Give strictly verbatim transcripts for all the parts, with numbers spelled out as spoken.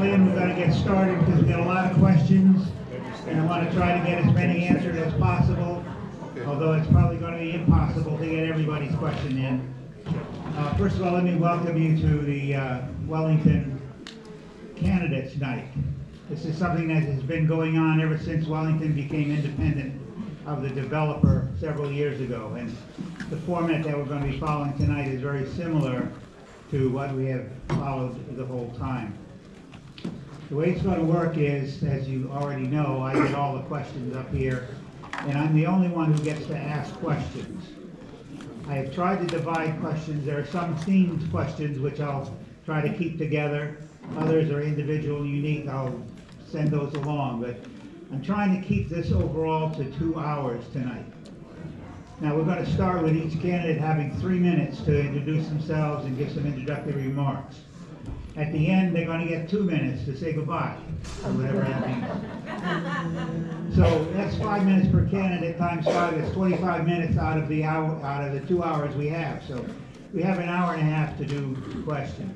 in. We're going to get started because we've got a lot of questions, and I want to try to get as many answered as possible, although it's probably going to be impossible to get everybody's question in. Uh, first of all, let me welcome you to the uh, Wellington Candidates Night. This is something that has been going on ever since Wellington became independent of the developer several years ago, and the format that we're going to be following tonight is very similar to what we have followed the whole time. The way it's going to work is, as you already know, I get all the questions up here, and I'm the only one who gets to ask questions. I have tried to divide questions. There are some themed questions which I'll try to keep together. Others are individual and unique. I'll send those along, but I'm trying to keep this overall to two hours tonight. Now we're going to start with each candidate having three minutes to introduce themselves and give some introductory remarks. At the end, they're going to get two minutes to say goodbye, or whatever that means. So that's five minutes per candidate times five. That's twenty-five minutes out of the hour, out of the two hours we have. So we have an hour and a half to do questions.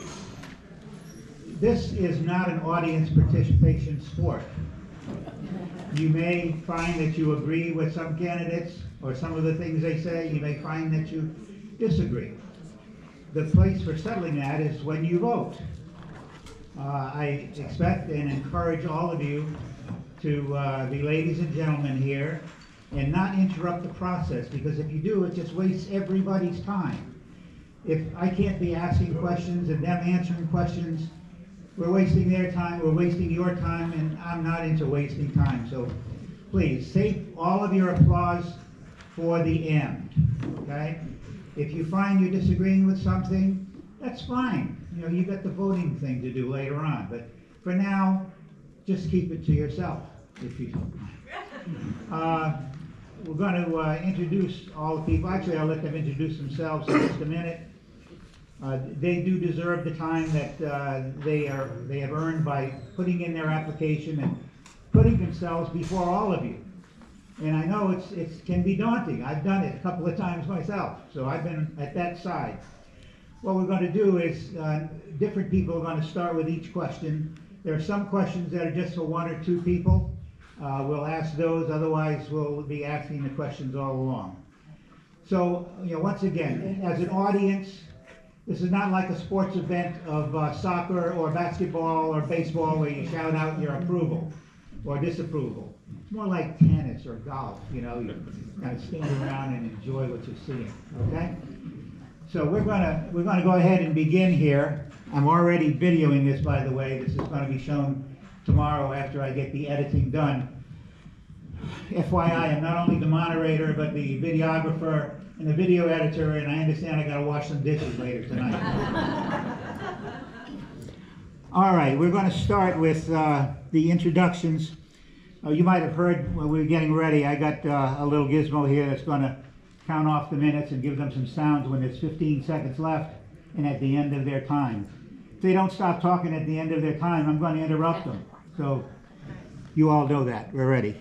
This is not an audience participation sport. You may find that you agree with some candidates or some of the things they say. You may find that you disagree. The place for settling that is when you vote. Uh, I expect and encourage all of you to uh, be ladies and gentlemen here and not interrupt the process, because if you do, it just wastes everybody's time. If I can't be asking questions and them answering questions, we're wasting their time, we're wasting your time, and I'm not into wasting time. So please, save all of your applause for the end, okay? If you find you're disagreeing with something, that's fine. You know, you got the voting thing to do later on. But for now, just keep it to yourself, if you don't mind. Uh, we're going to uh, introduce all the people. Actually, I'll let them introduce themselves in just a minute. Uh, they do deserve the time that uh, they are they have earned by putting in their application and putting themselves before all of you. And I know it's it can be daunting. I've done it a couple of times myself, so I've been at that side. What we're going to do is uh, different people are going to start with each question. There are some questions that are just for one or two people. Uh, we'll ask those. Otherwise, we'll be asking the questions all along. So, you know, once again, as an audience, this is not like a sports event of uh, soccer or basketball or baseball where you shout out your approval or disapproval. It's more like tennis or golf, you know, you kind of stand around and enjoy what you're seeing, okay? So we're gonna, we're gonna go ahead and begin here. I'm already videoing this, by the way. This is gonna be shown tomorrow after I get the editing done. F Y I, I'm not only the moderator, but the videographer and the video editor, and I understand I gotta wash some dishes later tonight. All right, we're gonna start with uh, the introductions. Uh, you might have heard when we were getting ready, I got uh, a little gizmo here that's gonna count off the minutes and give them some sounds when there's fifteen seconds left and at the end of their time. If they don't stop talking at the end of their time, I'm gonna interrupt them. So you all know that, we're ready.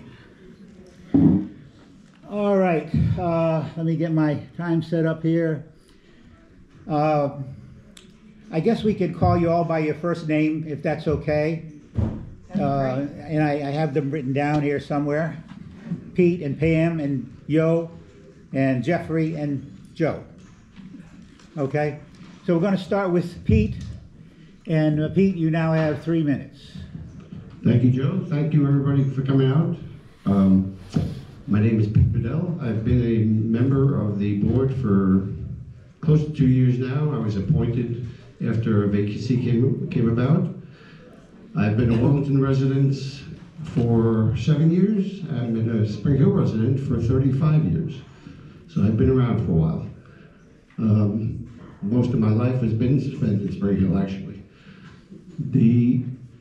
All right, uh, let me get my time set up here. Uh, I guess we could call you all by your first name, if that's okay. Uh, and I, I have them written down here somewhere. Pete and Pam and Yo and Jeffrey and Joe. Okay, so we're going to start with Pete. And uh, Pete, you now have three minutes. Thank you, Joe. Thank you, everybody, for coming out. Um, My name is Pete Bedell. I've been a member of the board for close to two years now. I was appointed after a vacancy came, came about. I've been a Wellington resident for seven years. I've been a Spring Hill resident for thirty-five years. So I've been around for a while. Um, most of my life has been spent in Spring Hill, actually. The,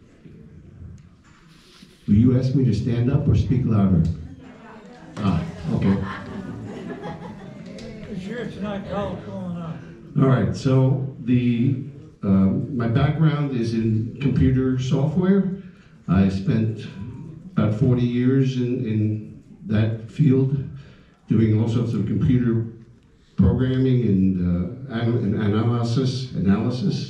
will you ask me to stand up or speak louder? Ah, okay. Sure, it's not cold going on. All right, so the um, my background is in computer software. I spent about forty years in, in that field, doing all sorts of computer programming and, uh, and analysis, analysis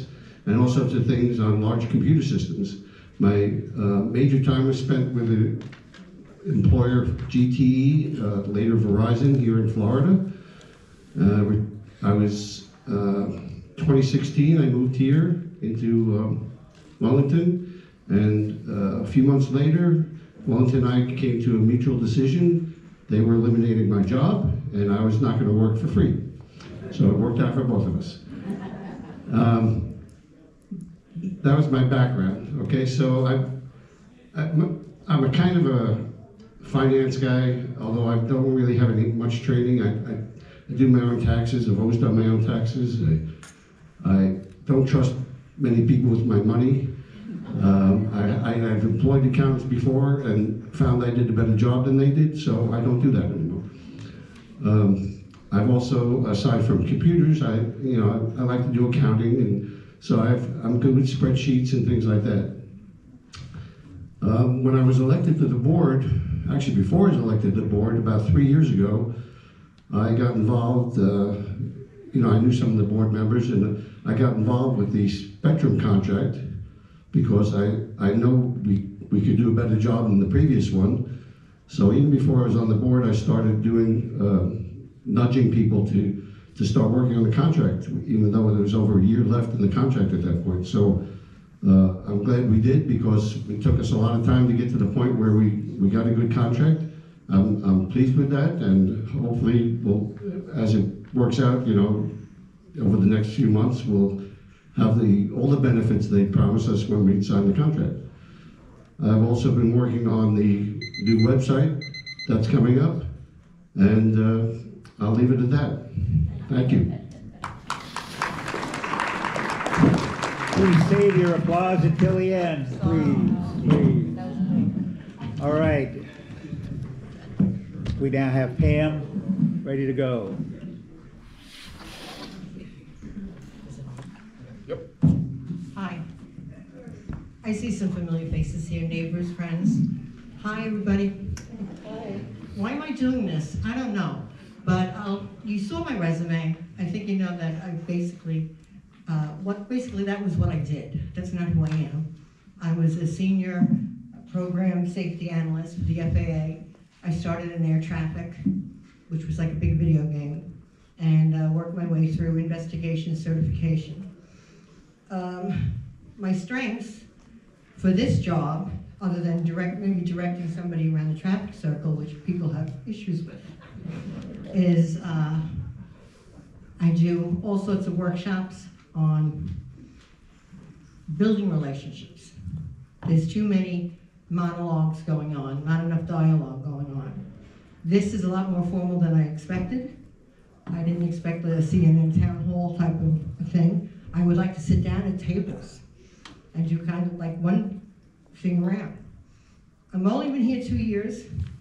and all sorts of things on large computer systems. My uh, major time was spent with the employer G T E, uh, later Verizon, here in Florida. Uh, I was, uh, twenty sixteen, I moved here into um, Wellington, and uh, a few months later, Wellington and I came to a mutual decision. They were eliminating my job, and I was not going to work for free. So it worked out for both of us. Um, that was my background, okay? So I, I, I'm a kind of a finance guy, although I don't really have any much training. I, I, I do my own taxes. I've always done my own taxes. I, I don't trust many people with my money. Um, I, I, I've employed accountants before and found I did a better job than they did, so I don't do that anymore. Um, I've also, aside from computers, I, you know, I, I like to do accounting, and so I've, I'm good with spreadsheets and things like that. Um, when I was elected to the board, actually before I was elected to the board, about three years ago, I got involved, uh, you know, I knew some of the board members, and I got involved with the Spectrum contract because I, I know we, we could do a better job than the previous one. So even before I was on the board, I started doing, uh, nudging people to, to start working on the contract, even though there was over a year left in the contract at that point. So uh, I'm glad we did, because it took us a lot of time to get to the point where we, we got a good contract. I'm, I'm pleased with that, and hopefully, we'll, as it works out, you know, over the next few months, we'll have the, all the benefits they promised us when we signed the contract. I've also been working on the new website that's coming up, and uh, I'll leave it at that. Thank you. Please save your applause until the end, please, please. All right. We now have Pam ready to go. Hi. I see some familiar faces here, neighbors, friends. Hi, everybody. Hi. Why am I doing this? I don't know. But I'll, you saw my resume. I think you know that I basically, uh, what basically that was what I did. That's not who I am. I was a senior program safety analyst for the F A A. I started in air traffic, which was like a big video game, and uh, worked my way through investigation certification. Um, my strengths for this job, other than direct, maybe directing somebody around the traffic circle, which people have issues with, is uh, I do all sorts of workshops on building relationships. There's too many monologues going on, not enough dialogue going on. This is a lot more formal than I expected. I didn't expect a C N N town hall type of thing. I would like to sit down at tables and do kind of like one thing around. I've only been here two years.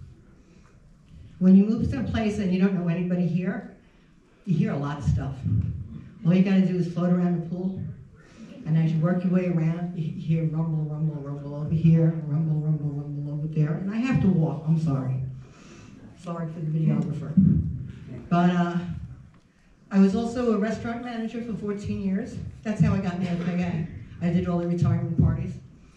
When you move to a place and you don't know anybody here, you hear a lot of stuff. All you gotta do is float around the pool, and as you work your way around, you hear rumble, rumble, rumble over here, rumble, rumble, rumble over there, and I have to walk, I'm sorry. Sorry for the videographer. But uh, I was also a restaurant manager for fourteen years. That's how I got in the F A A. I did all the retirement parties.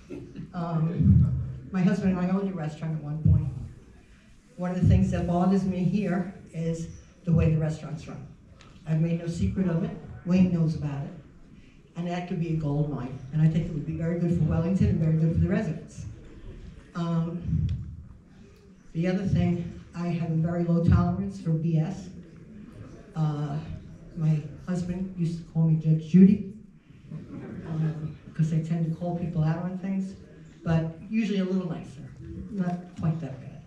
Um, my husband and I owned a restaurant at one point. One of the things that bothers me here is the way the restaurant's run. I've made no secret of it. Wayne knows about it. And that could be a gold mine. And I think it would be very good for Wellington and very good for the residents. Um, the other thing, I have a very low tolerance for B S. Uh, my husband used to call me Judge Judy, because um, I tend to call people out on things, but usually a little nicer, not quite that bad.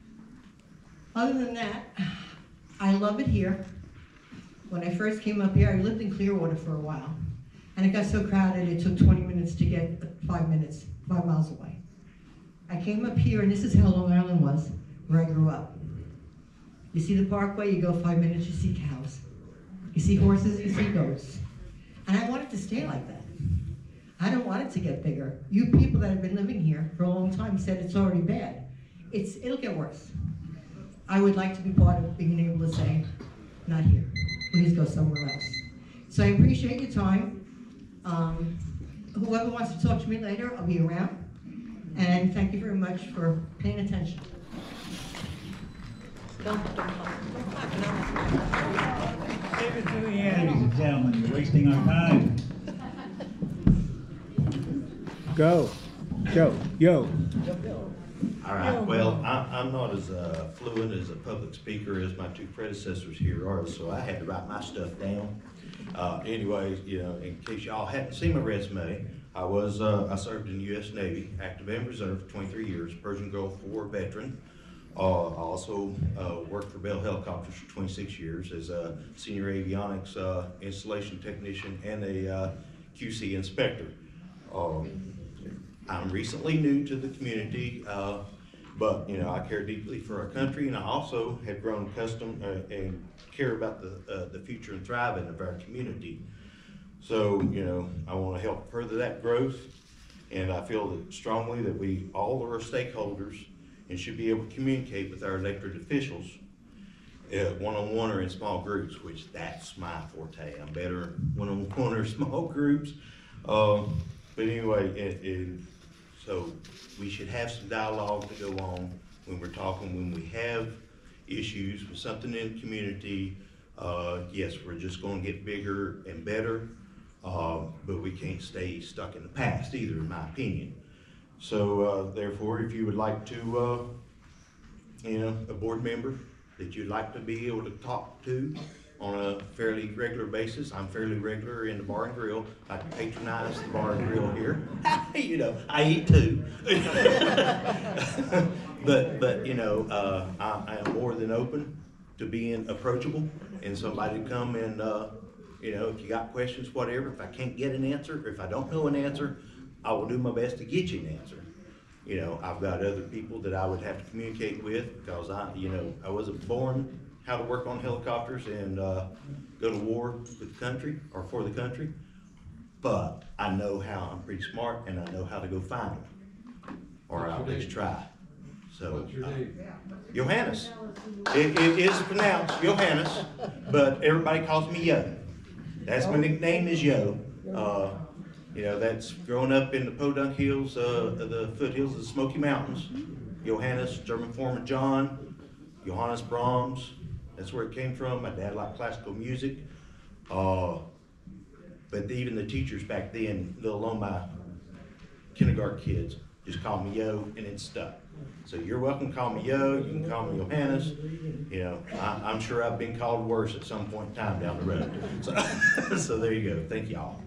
Other than that, I love it here. When I first came up here, I lived in Clearwater for a while, and it got so crowded it took twenty minutes to get five minutes, five miles away. I came up here, and this is how Long Island was, where I grew up. You see the parkway, you go five minutes, you see cows. You see horses, you see goats. And I want it to stay like that. I don't want it to get bigger. You people that have been living here for a long time said it's already bad. It's, it'll get worse. I would like to be part of being able to say, not here, please go somewhere else. So I appreciate your time. Um, whoever wants to talk to me later, I'll be around. And thank you very much for paying attention. Leave it to the Ladies end. and gentlemen, you're wasting our time. Go. Joe, yo. All right, well, I, I'm not as uh, fluent as a public speaker as my two predecessors here are, so I had to write my stuff down. Uh, anyways, you know, in case y'all hadn't seen my resume, I was, uh, I served in the U S Navy, active and reserve for twenty-three years, Persian Gulf War veteran. Uh, I also uh, worked for Bell Helicopters for twenty-six years as a senior avionics uh, installation technician and a uh, Q C inspector. Um, I'm recently new to the community, uh, but you know, I care deeply for our country, and I also have grown accustomed uh, and care about the uh, the future and thriving of our community. So you know, I want to help further that growth, and I feel that strongly that we all are stakeholders and should be able to communicate with our elected officials uh, one-on-one or in small groups, which that's my forte. I'm better one-on-one or small groups. Um, but anyway, it, it, so we should have some dialogue to go on when we're talking, when we have issues with something in the community. Uh, yes, we're just gonna get bigger and better, uh, but we can't stay stuck in the past either, in my opinion. So uh, therefore, if you would like to, uh, you know, a board member that you'd like to be able to talk to on a fairly regular basis, I'm fairly regular in the bar and grill. I patronize the bar and grill here. You know, I eat too. but, but you know, uh, I, I am more than open to being approachable and somebody to come and, uh, you know, if you got questions, whatever, if I can't get an answer, or if I don't know an answer, I will do my best to get you an answer. You know, I've got other people that I would have to communicate with because I, you know, I wasn't born how to work on helicopters and uh, go to war with the country or for the country, but I know how. I'm pretty smart and I know how to go find them, or I'll at least try. So, What's your uh, name? Johannes. It, it is pronounced Johannes, but everybody calls me Yo. That's my nickname is Yo. Uh, You know, that's growing up in the Podunk Hills, uh, the foothills of the Smoky Mountains. Johannes, German form of John, Johannes Brahms, that's where it came from. My dad liked classical music. Uh, but even the teachers back then, let alone my kindergarten kids, just called me Yo, and it stuck. So you're welcome to call me Yo, you can call me Johannes. You know, I, I'm sure I've been called worse at some point in time down the road. So, so there you go, thank y'all.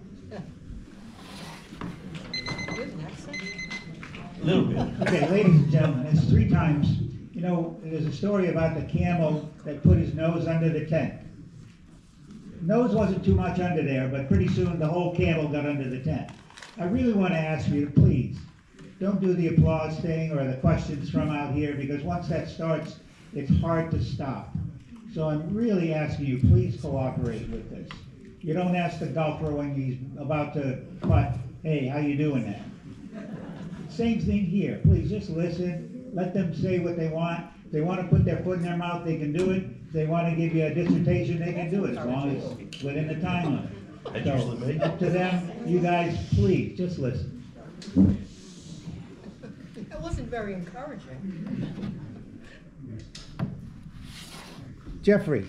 A little bit. Okay, ladies and gentlemen, it's three times. You know, there's a story about the camel that put his nose under the tent. Nose wasn't too much under there, but pretty soon the whole camel got under the tent. I really want to ask you to please, don't do the applause thing or the questions from out here, because once that starts, it's hard to stop. So I'm really asking you, please cooperate with this. You don't ask the golfer when he's about to putt, hey, how you doing now? Same thing here. Please just listen. Let them say what they want. If they want to put their foot in their mouth, they can do it. If they want to give you a dissertation, they can do it, as long as it's within the time limit. That's So, usually me. up to them. You guys, please, just listen. That wasn't very encouraging. Jeffrey.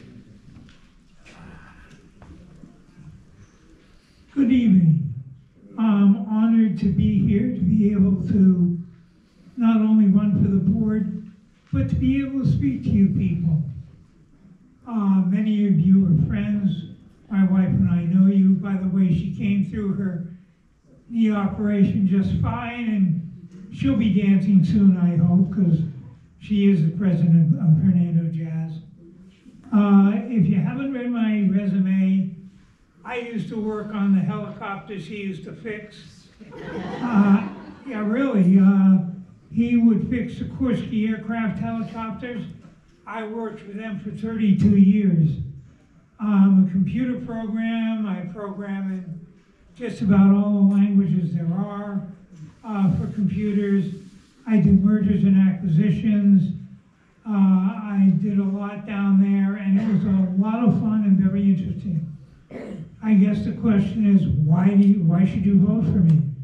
Good evening. I'm honored to be here, to be able to not only run for the board, but to be able to speak to you people. Uh, many of you are friends. My wife and I know you. By the way, she came through her knee operation just fine, and she'll be dancing soon, I hope, because she is the president of Hernando Jazz. Uh, if you haven't read my resume, I used to work on the helicopters he used to fix. Uh, yeah, really. Uh, he would fix Sikorsky aircraft helicopters. I worked with them for thirty-two years. Um, a computer program, I program in just about all the languages there are uh, for computers. I do mergers and acquisitions. Uh, I did a lot down there, and it was a lot of fun and very interesting. I guess the question is, why do you, why should you vote for me?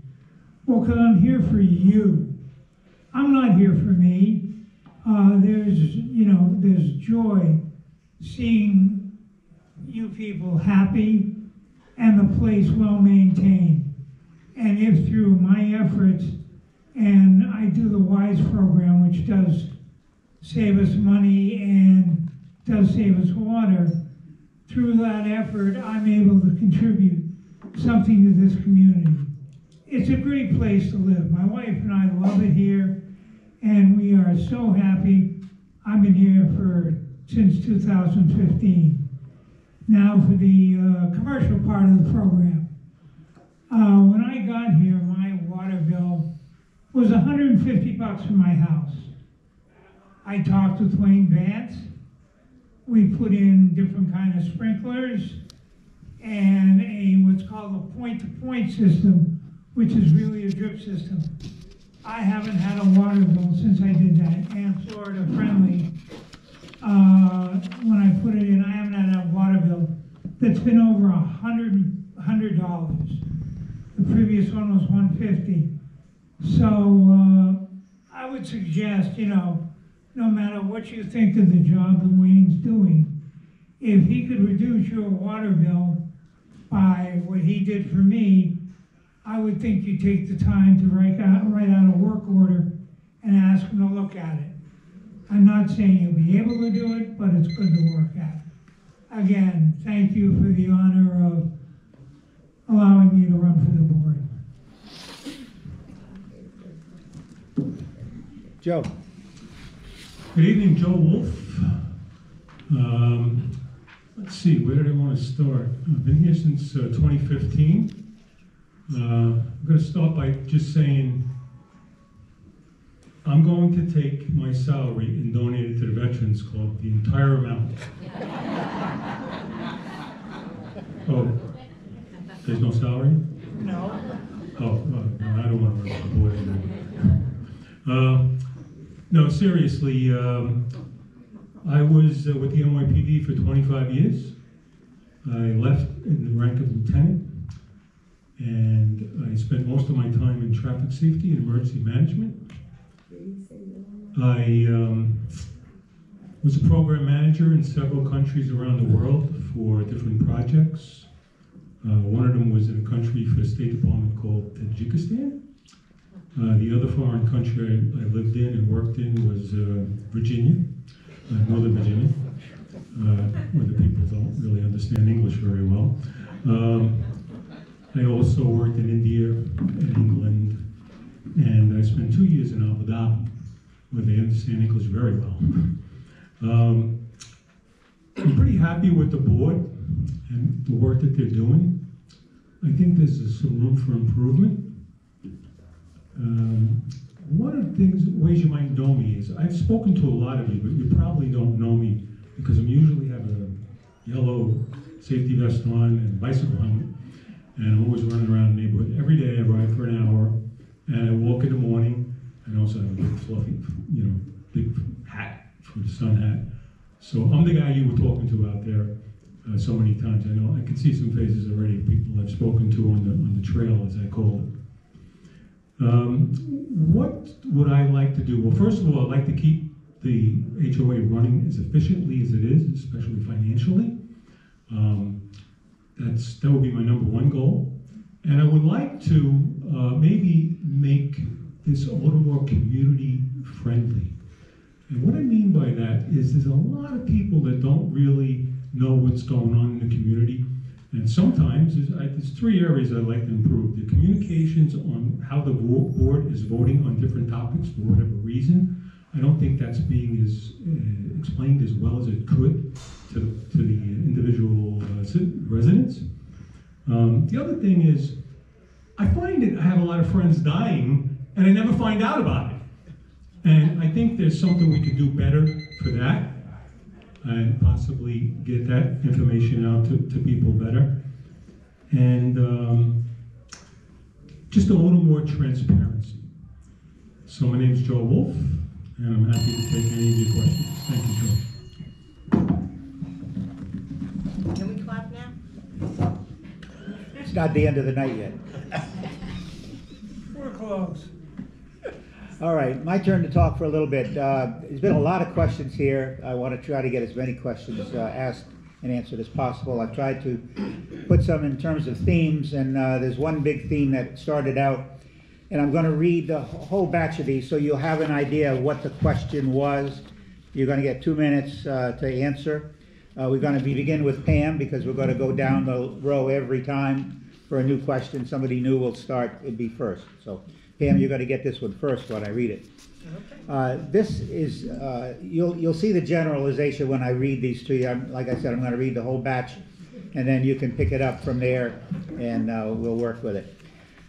Well, because I'm here for you. I'm not here for me. Uh, there's, you know, there's joy seeing you people happy and the place well maintained. And if through my efforts, and I do the WISE program, which does save us money and does save us water, through that effort, I'm able to contribute something to this community. It's a great place to live. My wife and I love it here, and we are so happy. I've been here for since two thousand fifteen. Now for the uh, commercial part of the program. Uh, when I got here, my water bill was one hundred fifty bucks for my house. I talked with Wayne Vance. We put in different kind of sprinklers and a what's called a point-to-point system, which is really a drip system. I haven't had a water bill since I did that, and Florida friendly. Uh, when I put it in, I haven't had a water bill that's been over a hundred hundred dollars. The previous one was one fifty. So uh, I would suggest, you know, no matter what you think of the job that Wayne's doing, if he could reduce your water bill by what he did for me, I would think you'd take the time to write out, write out a work order and ask him to look at it. I'm not saying you'll be able to do it, but it's good to work at. Again, thank you for the honor of allowing me to run for the board. Joe. Good evening, Joe Wolf. Um, let's see, where did I want to start? I've been here since uh, twenty fifteen. Uh, I'm going to start by just saying I'm going to take my salary and donate it to the Veterans Club, the entire amount. Oh, there's no salary? No. Oh, uh, no, I don't want to work for the board anymore. Uh, no, seriously, um, I was uh, with the N Y P D for twenty-five years. I left in the rank of lieutenant, and I spent most of my time in traffic safety and emergency management. I um, was a program manager in several countries around the world for different projects. Uh, one of them was in a country for the State Department called Tajikistan. Uh, the other foreign country I, I lived in and worked in was uh, Virginia, uh, Northern Virginia, uh, where the people don't really understand English very well. Um, I also worked in India, in England, and I spent two years in Abu Dhabi, where they understand English very well. Um, I'm pretty happy with the board and the work that they're doing. I think there's some room for improvement. Um, one of the things, ways you might know me is, I've spoken to a lot of you, but you probably don't know me because I'm usually have a yellow safety vest on and bicycle helmet, and I'm always running around the neighborhood. Every day I ride for an hour, and I walk in the morning, and I also have a big fluffy, you know, big hat for the sun hat. So I'm the guy you were talking to out there uh, so many times. I know I can see some faces already of people I've spoken to on the on the trail, as I call it. Um, what would I like to do? Well, first of all, I'd like to keep the H O A running as efficiently as it is, especially financially. Um, that's that would be my number one goal. And I would like to uh, maybe make this a little more community friendly. And what I mean by that is there's a lot of people that don't really know what's going on in the community. And sometimes there's, I, there's three areas I'd like to improve. The communications on how the board is voting on different topics for whatever reason. I don't think that's being as uh, explained as well as it could to, to the individual uh, residents. Um, the other thing is, I find that I have a lot of friends dying and I never find out about it. And I think there's something we could do better for that and possibly get that information out to, to people better. And um, just a little more transparency. So my name is Joe Wolf, and I'm happy to take any of your questions. Thank you, Joe. Can we clap now? It's not the end of the night yet. Four o'clock. close. All right, my turn to talk for a little bit. Uh, There's been a lot of questions here. I want to try to get as many questions uh, asked and answered as possible. I've tried to put some in terms of themes, and uh, there's one big theme that started out, and I'm going to read the whole batch of these so you'll have an idea of what the question was. You're going to get two minutes uh, to answer. Uh, we're going to begin with Pam because we're going to go down the row every time for a new question. Somebody new will start, it'd be first. So Pam, you're going to get this one first when I read it. Uh, this is, uh, you'll, you'll see the generalization when I read these to you. I'm, like I said, I'm going to read the whole batch, and then you can pick it up from there, and uh, we'll work with it.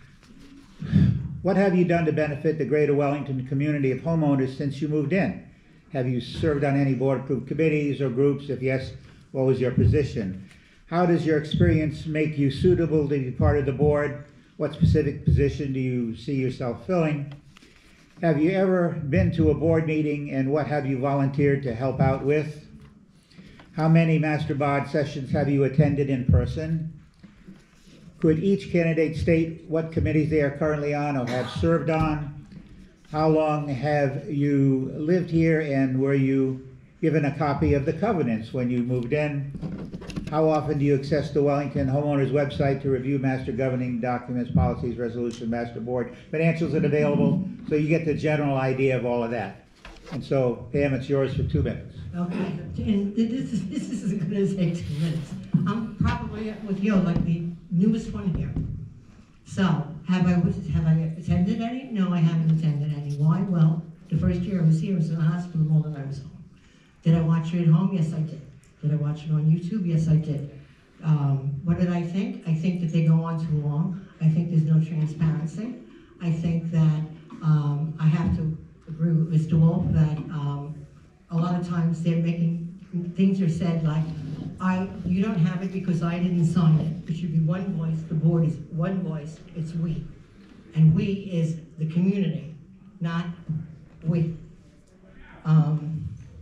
What have you done to benefit the Greater Wellington community of homeowners since you moved in? Have you served on any board-approved committees or groups? If yes, what was your position? How does your experience make you suitable to be part of the board? What specific position do you see yourself filling? Have you ever been to a board meeting, and what have you volunteered to help out with? How many Master Bod sessions have you attended in person? Could each candidate state what committees they are currently on or have served on? How long have you lived here, and were you given a copy of the covenants when you moved in? How often do you access the Wellington Homeowners website to review master governing documents, policies, resolution, master board? Financials are available, so you get the general idea of all of that. And so, Pam, it's yours for two minutes. Okay, and this is, this isn't gonna take two minutes. I'm probably with you, like the newest one here. So, have I, have I attended any? No, I haven't attended any. Why? Well, the first year I was here, I was in the hospital more than I was home. Did I watch it at home? Yes, I did. Did I watch it on YouTube? Yes, I did. Um, what did I think? I think that they go on too long. I think there's no transparency. I think that um, I have to agree with Mister Wolf that um, a lot of times they're making, things are said like, I, you don't have it because I didn't sign it. It should be one voice. The board is one voice. It's we. And we is the community, not we. Um,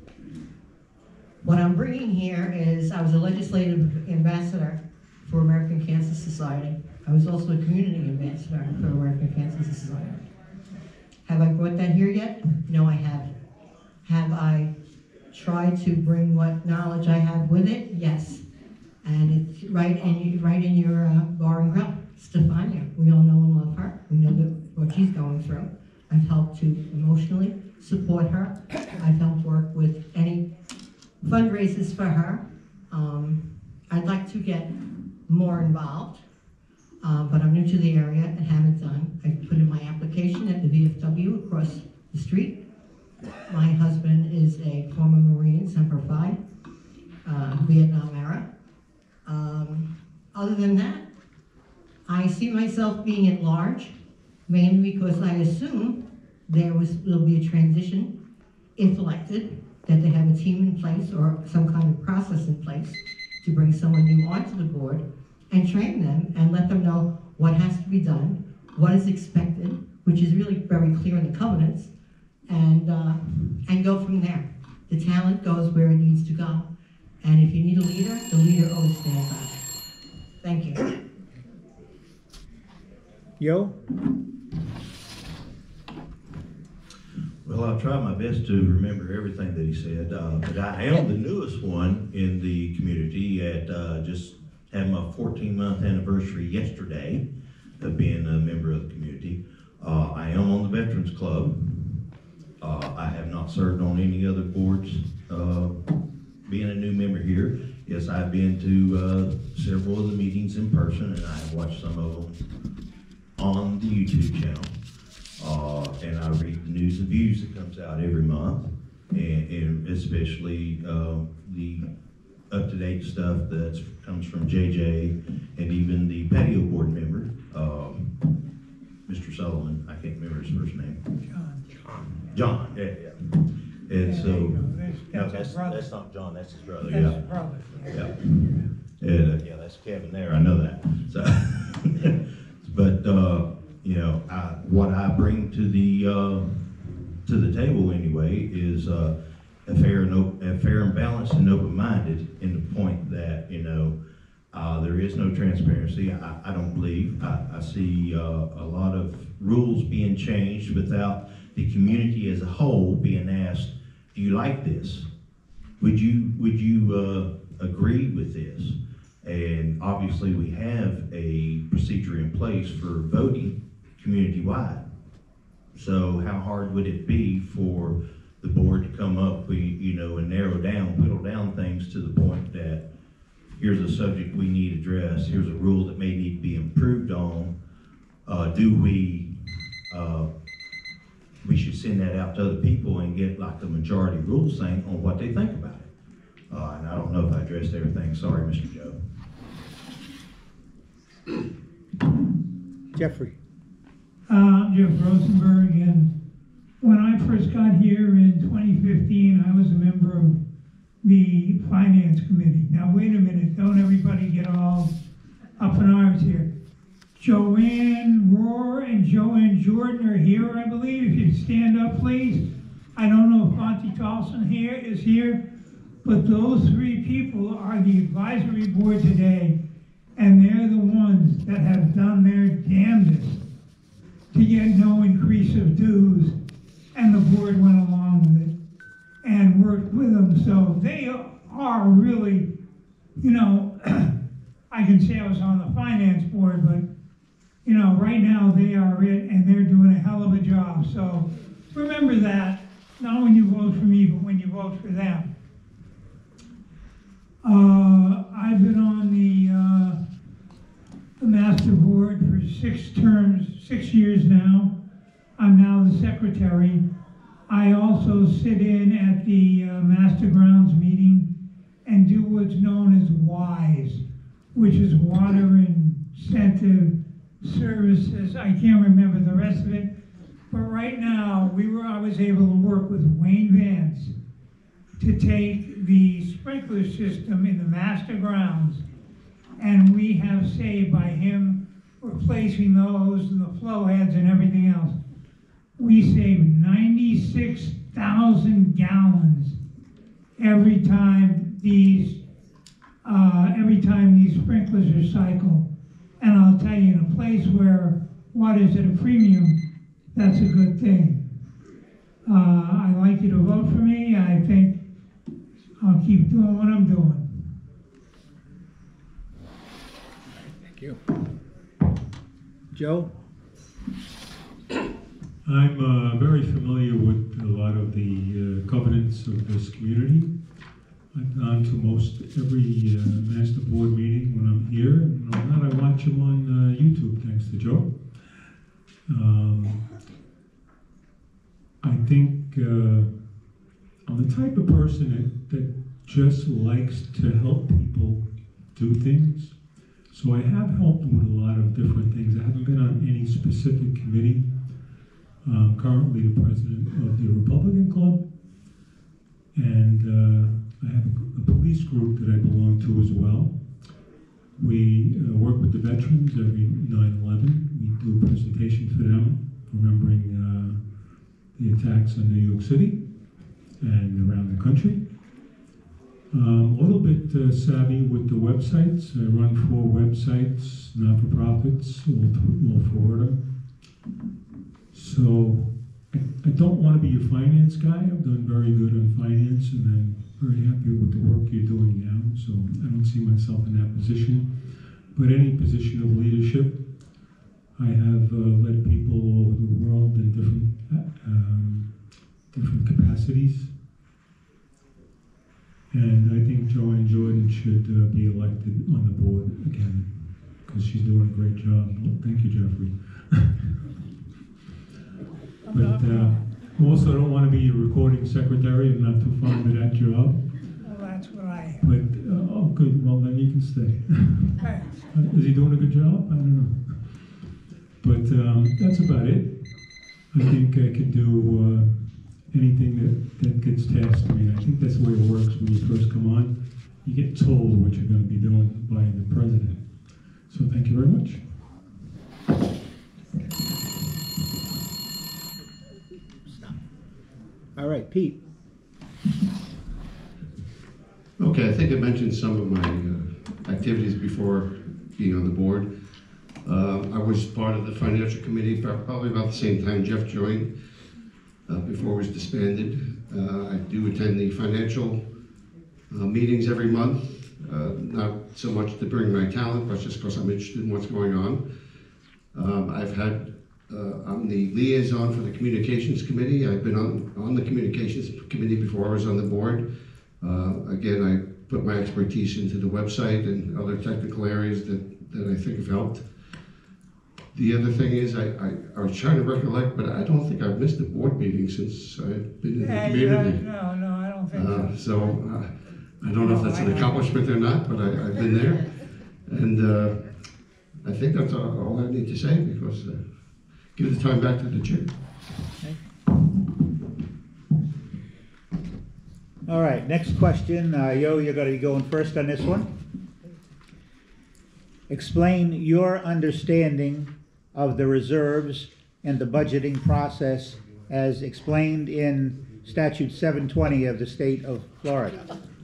What I'm bringing here is, I was a legislative ambassador for American Cancer Society. I was also a community ambassador for American Cancer Society. Have I brought that here yet? No, I haven't. Have I tried to bring what knowledge I have with it? Yes. And it's right in, right in your uh, bar and grill, Stefania. We all know and love her. We know that, what she's going through. I've helped to emotionally support her. I've helped work with any fundraisers for her. Um, I'd like to get more involved, uh, but I'm new to the area and haven't done. I put in my application at the V F W across the street. My husband is a former Marine, Semper Fi, uh, Vietnam era. Um, other than that, I see myself being at large, mainly because I assume there was will be a transition, if elected, that they have a team in place or some kind of process in place to bring someone new onto the board and train them and let them know what has to be done, what is expected, which is really very clear in the covenants, and uh, and go from there. The talent goes where it needs to go. And if you need a leader, the leader always stands up. Thank you. Yo? Well, I'll try my best to remember everything that he said, uh, but I am the newest one in the community. At uh, just had my fourteen month anniversary yesterday of being a member of the community. Uh, I am on the Veterans Club. Uh, I have not served on any other boards. Uh, being a new member here, yes, I've been to uh, several of the meetings in person, and I've watched some of them on the YouTube channel. Uh, and I read the news and views that comes out every month, and, and especially uh, the up-to-date stuff that comes from J J and even the patio board member, um, Mister Sullivan. I can't remember his first name. John. John. Yeah, yeah. And Yeah, so, there you go. That's- no, that's his that's brother. that's not John. That's his brother. That's yeah. his brother. Yeah. And, uh, yeah, that's Kevin there. I know that. So, but. Uh, You know, I, what I bring to the uh, to the table anyway is uh, a fair and op- a fair and balanced and open-minded. In the point that you know uh, there is no transparency. I, I don't believe. I, I see uh, a lot of rules being changed without the community as a whole being asked, do you like this? Would you, would you uh, agree with this? And obviously we have a procedure in place for voting community-wide. So how hard would it be for the board to come up, we, you know, and narrow down, whittle down things to the point that here's a subject we need addressed, here's a rule that may need to be improved on. Uh, do we, uh, we should send that out to other people and get like the majority rule saying on what they think about it. Uh, and I don't know if I addressed everything, sorry, Mister Joe. Jeffrey. Uh, Jeff Rosenberg, and when I first got here in twenty fifteen, I was a member of the Finance Committee. Now, wait a minute, don't everybody get all up in arms here. Joanne Rohr and Joanne Jordan are here, I believe. If you'd stand up, please. I don't know if Auntie Tolson here is here, but those three people are the advisory board today, and they're the ones that have done their damnedest to get no increase of dues, and the board went along with it and worked with them. So they are really, you know, I can say I was on the finance board, but you know, right now they are it, and they're doing a hell of a job. So remember that, not when you vote for me, but when you vote for them. Uh, I've been on the, uh, the master board for six terms, six years now. I'm now the secretary. I also sit in at the uh, master grounds meeting and do what's known as WISE, which is Water Incentive Services. I can't remember the rest of it, but right now we were. I was able to work with Wayne Vance to take the sprinkler system in the master grounds, and we have saved by him replacing those and the flow heads and everything else. We save ninety-six thousand gallons every time these uh, every time these sprinklers are cycled. And I'll tell you, in a place where water's at a premium, that's a good thing. Uh, I'd like you to vote for me. I think I'll keep doing what I'm doing. Thank you. Joe? I'm uh, very familiar with a lot of the uh, covenants of this community. I've gone to most every uh, master board meeting when I'm here. And when I'm not, I watch them on uh, YouTube, thanks to Joe. Um, I think uh, I'm the type of person that, that just likes to help people do things. So I have helped with a lot of different things. I haven't been on any specific committee. I'm currently the president of the Republican Club, and uh, I have a, a police group that I belong to as well. We uh, work with the veterans every nine eleven. We do a presentation for them, remembering uh, the attacks on New York City and around the country. Um, a little bit uh, savvy with the websites. I run four websites, not-for-profits, all, all four of them. So I, I don't want to be a finance guy. I've done very good on finance, and I'm very happy with the work you're doing now. So I don't see myself in that position. But any position of leadership, I have uh, led people all over the world in different um, different capacities. And I think Joanne Jordan should uh, be elected on the board again, because she's doing a great job. Well, thank you, Jeffrey. But uh, also, I don't want to be a recording secretary. I'm not too fond of that job. Well, that's what I have. But, uh, oh, good. Well, then you can stay. Is he doing a good job? I don't know. But um, that's about it. I think I could do uh, anything that, that gets tasked to me. I think that's the way it works when you first come on. You get told what you're going to be doing by the president. So thank you very much. All right, Pete. Okay, I think I mentioned some of my uh, activities before being on the board. Uh, I was part of the financial committee about- probably about the same time Jeff joined, uh, before it was disbanded. Uh, I do attend the financial uh, meetings every month, uh, not so much to bring my talent, but just because I'm interested in what's going on. Um, I've had, uh, I'm the liaison for the communications committee. I've been on, on the communications committee before I was on the board. Uh, again, I put my expertise into the website and other technical areas that, that I think have helped. The other thing is, I, I, I was trying to recollect, but I don't think I've missed a board meeting since I've been in the Yeah, you community. have- no, no, I don't think so. Uh, so, uh, I don't know if that's an accomplishment or not, but I, I've been there. And, uh, I think that's all, all I need to say, because, uh, give the time back to the chair. All right, next question. Uh, Yo, you're gonna be going first on this one. Explain your understanding of the reserves and the budgeting process as explained in statute seven twenty of the state of Florida.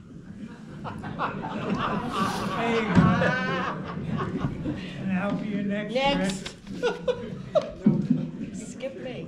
There you go. And now for your next. Next. Rick. Skip me.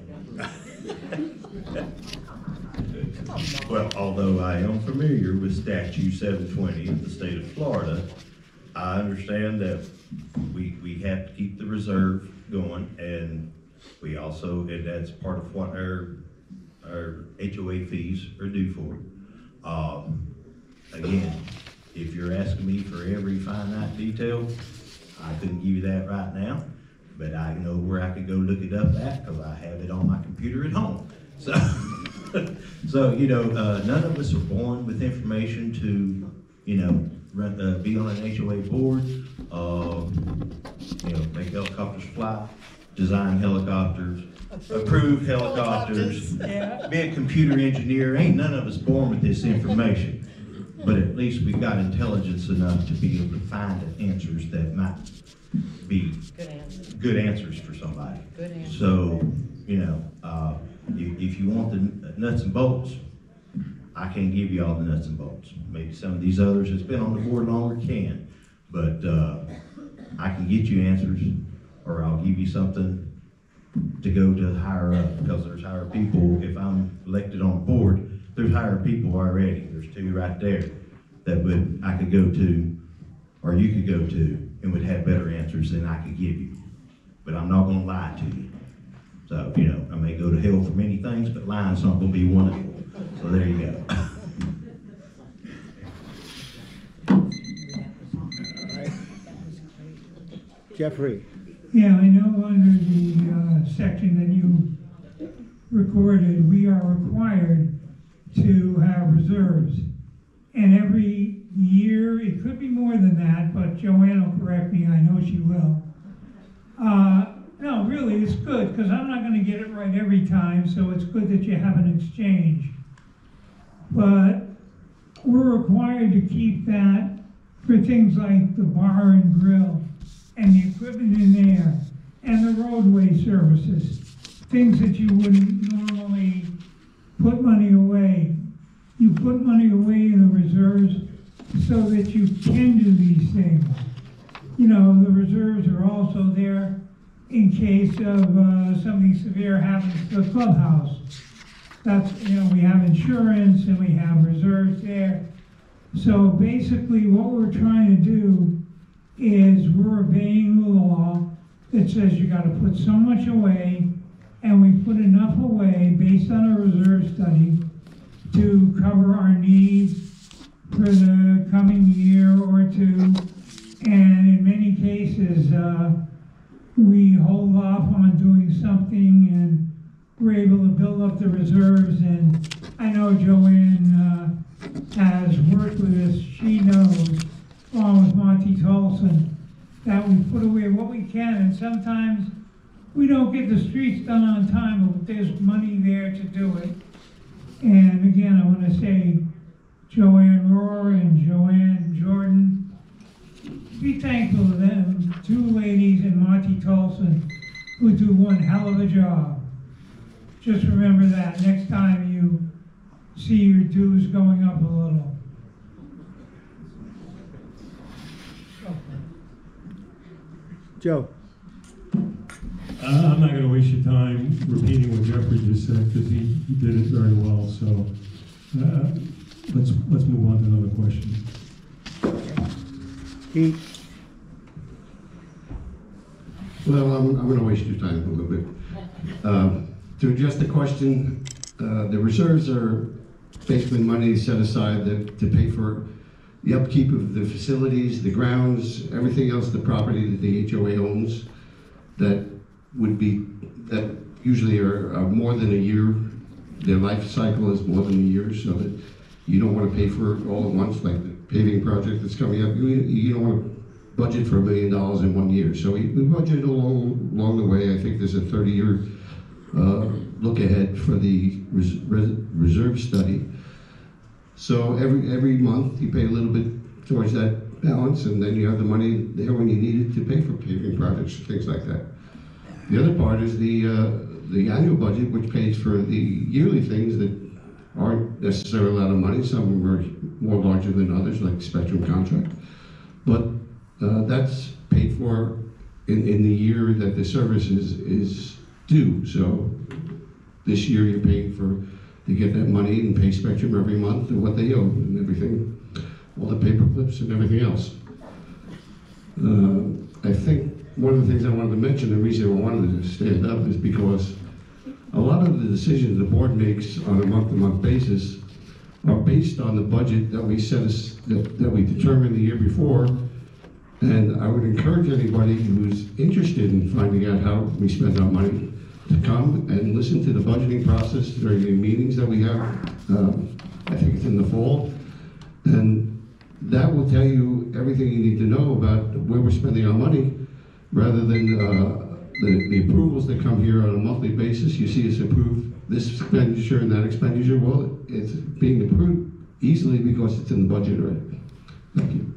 Well, although I am familiar with statute seven twenty of the state of Florida, I understand that we, we have to keep the reserve going, and we also, and that's part of what our, our H O A fees are due for. Um, again, if you're asking me for every finite detail, I couldn't give you that right now, but I know where I could go look it up at, because I have it on my computer at home. So, so you know, uh, none of us are born with information to, you know, run, uh, be on an H O A board, uh, you know, make helicopters fly, design helicopters, approve helicopters, Yeah. be a computer engineer. Ain't none of us born with this information. But at least we've got intelligence enough to be able to find answers that might be Good answer. good answers for somebody. Good answer. So, you know, uh, if, if you want the nuts and bolts, I can't give you all the nuts and bolts. Maybe some of these others that's been on the board longer can, but, uh, I can get you answers, or I'll give you something to go to higher up, because there's higher people. If I'm elected on the board, there's higher people already. There's two right there that would, I could go to, or you could go to, and would have better answers than I could give you. But I'm not gonna lie to you. So, you know, I may go to hell for many things, but lying's not gonna be one of them. So there you go. Jeffrey. Yeah, I know under the uh, section that you recorded, we are required to have reserves. And every year, it could be more than that, but Joanne will correct me, I know she will. Uh, no, really, it's good, because I'm not gonna get it right every time, so it's good that you have an exchange. But we're required to keep that for things like the bar and grill, and the equipment in there, and the roadway services, things that you wouldn't normally put money away. You put money away in the reserves so that you can do these things. You know, the reserves are also there in case of uh, something severe happens to the clubhouse. That's, you know, we have insurance and we have reserves there. So basically what we're trying to do is we're obeying the law that says you gotta put so much away, and we put enough away based on a reserve study to cover our needs for the coming year or two. And in many cases, uh, we hold off on doing something and we're able to build up the reserves. And I know Joanne uh, has worked with us. She knows, along with Monty Tolson, that we put away what we can, and sometimes we don't get the streets done on time, but there's money there to do it. And again, I want to say, Joanne Rohr and Joanne Jordan, be thankful to them, two ladies and Monty Tolson, who do one hell of a job. Just remember that next time you see your dues going up a little. Joe. Uh, I'm not gonna waste your time repeating what Jeffrey just said, because he, he did it very well, so, uh, let's, let's move on to another question. Pete? Well, I'm, I'm gonna waste your time a little bit. Um, To address the question, uh, the reserves are basically money set aside that, to pay for the upkeep of the facilities, the grounds, everything else, the property that the H O A owns, that would be, that usually are, are more than a year. Their life cycle is more than a year, so that you don't want to pay for it all at once, like the paving project that's coming up. You, you don't want to budget for a million dollars in one year. So we, we budget along, along the way. I think there's a thirty-year uh, look ahead for the res, res, reserve study. So every every month you pay a little bit towards that balance, and then you have the money there when you need it to pay for paving projects and things like that. The other part is the uh, the annual budget, which pays for the yearly things that aren't necessarily a lot of money. Some of them are more larger than others, like the Spectrum contract. But uh, that's paid for in, in the year that the service is, is due. So this year you're paying for to get that money and pay Spectrum every month and what they owe and everything, all the paper clips and everything else. Uh, I think one of the things I wanted to mention, the reason I wanted to stand up is because a lot of the decisions the board makes on a month-to-month basis are based on the budget that we set us, that, that we determined the year before. And I would encourage anybody who's interested in finding out how we spend our money to come and listen to the budgeting process during the meetings that we have. Um, I think it's in the fall. And that will tell you everything you need to know about where we're spending our money, rather than uh, the, the approvals that come here on a monthly basis. You see us approve this expenditure and that expenditure. Well, it's being approved easily because it's in the budget already. Thank you.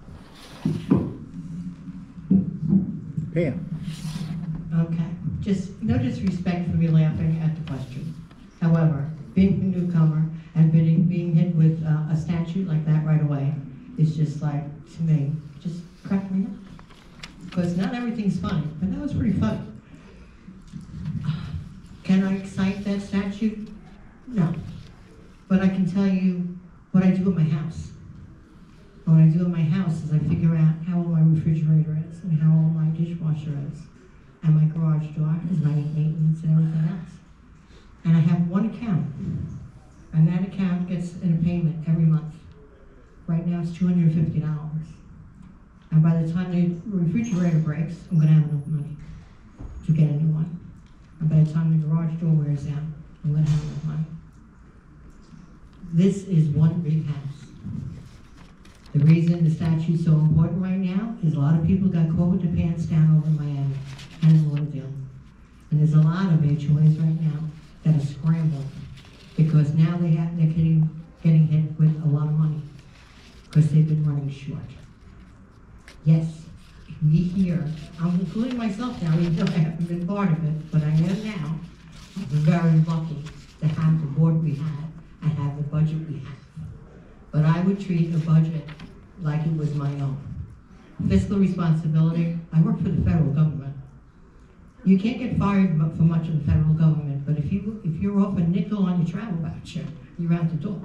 Pam? Okay, just no disrespect for me laughing at the question. However, being a newcomer and being, being hit with uh, a statute like that right away is just like, to me, just cracked me up. Because not everything's funny, but that was pretty funny. Can I cite that statute? No. But I can tell you what I do at my house. What I do at my house is I figure out how old my refrigerator is and how old my dishwasher is. And my garage door is my maintenance and everything else. And I have one account. And that account gets in a payment every month. Right now it's two hundred fifty dollars. And by the time the refrigerator breaks, I'm gonna have enough money to get a new one. And by the time the garage door wears out, I'm gonna have enough money. This is one big house. The reason the statute's so important right now is a lot of people got caught with their pants down over in Miami and in Lauderdale. And there's a lot of H O As right now that are scrambling because now they have, they're getting, getting hit with a lot of money because they've been running short. Yes, we here, I'm including myself now, even though I haven't been part of it, but I am now. I'm very lucky to have the board we have and have the budget we have. But I would treat a budget like it was my own. Fiscal responsibility, I work for the federal government. You can't get fired for much in the federal government, but if, you, if you're off a nickel on your travel voucher, you're out the door.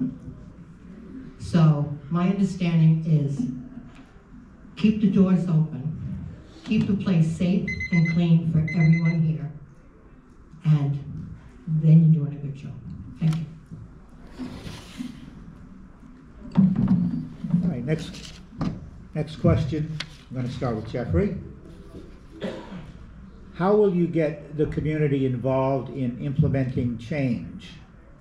So my understanding is keep the doors open, keep the place safe and clean for everyone here, and then you're doing a good job. Thank you. All right, next, next question. I'm going to start with Jeffrey. How will you get the community involved in implementing change?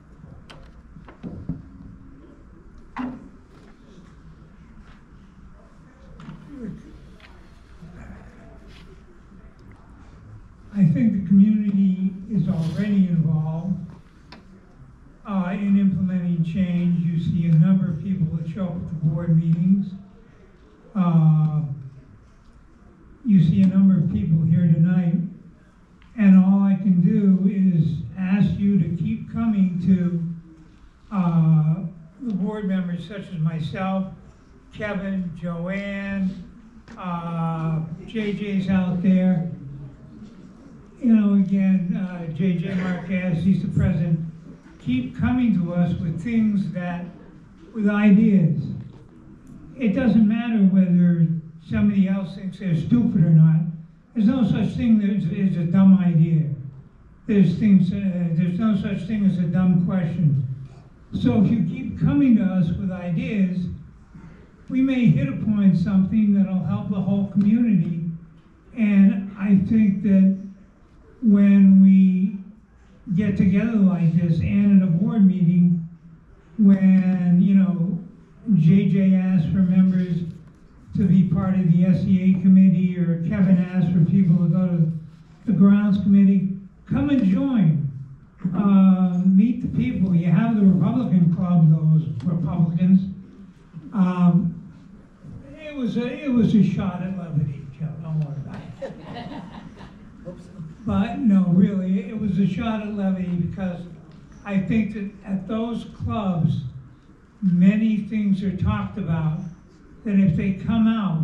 I think the community is already involved uh, in implementing change. You see a number of people that show up at the board meetings. Uh, you see a number of people here tonight. And all I can do is ask you to keep coming to uh, the board members such as myself, Kevin, Joanne, uh, J J's out there. you know, again, uh, J J Marquez, he's the president, keep coming to us with things that, with ideas. It doesn't matter whether somebody else thinks they're stupid or not. There's no such thing as, as a dumb idea. There's things, uh, there's no such thing as a dumb question. So if you keep coming to us with ideas, we may hit upon something that'll help the whole community. And I think that when we get together like this and at a board meeting, when, you know, J J asked for members to be part of the S E A committee, or Kevin asked for people to go to the grounds committee, come and join. Uh, meet the people. You have the Republican club, those Republicans. Um, it was a, it was a shot at levity, Joe, don't worry about it. But no, really, it was a shot at levity because I think that at those clubs, many things are talked about that if they come out,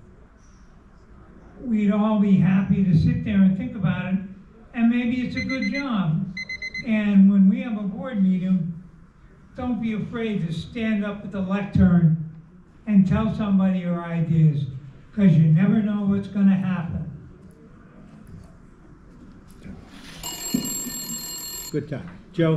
we'd all be happy to sit there and think about it, and maybe it's a good job. And when we have a board meeting, don't be afraid to stand up at the lectern and tell somebody your ideas, because you never know what's going to happen. Good time. Joe?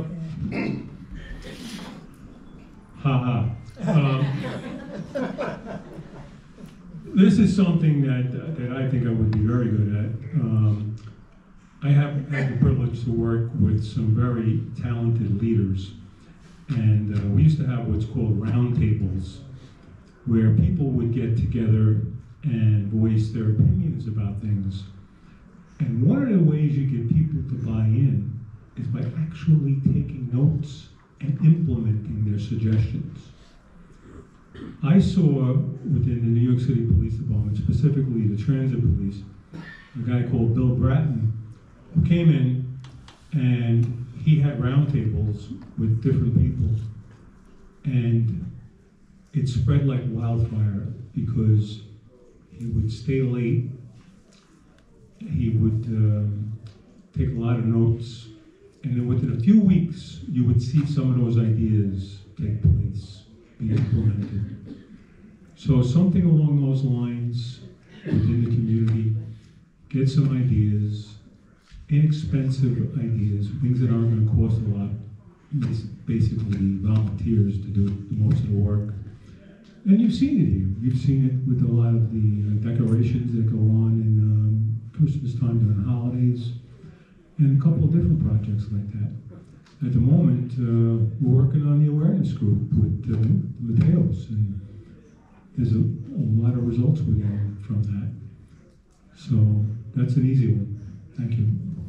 Ha ha. Um, This is something that, that I think I would be very good at. Um, I have had the privilege to work with some very talented leaders. And uh, we used to have what's called roundtables, where people would get together and voice their opinions about things. And one of the ways you get people to buy in is by actually taking notes and implementing their suggestions. I saw within the New York City Police Department, specifically the transit police, a guy called Bill Bratton, who came in and he had roundtables with different people, and it spread like wildfire because he would stay late, he would um, take a lot of notes, and then within a few weeks, you would see some of those ideas take place, be implemented. So something along those lines within the community, get some ideas, inexpensive ideas, things that aren't going to cost a lot, basically volunteers to do the most of the work. And you've seen it here. You've seen it with a lot of the uh, decorations that go on in um, Christmas time during holidays, and a couple of different projects like that. At the moment, uh, we're working on the awareness group with uh, Mateos, and there's a, a lot of results we're getting from that. So that's an easy one. Thank you.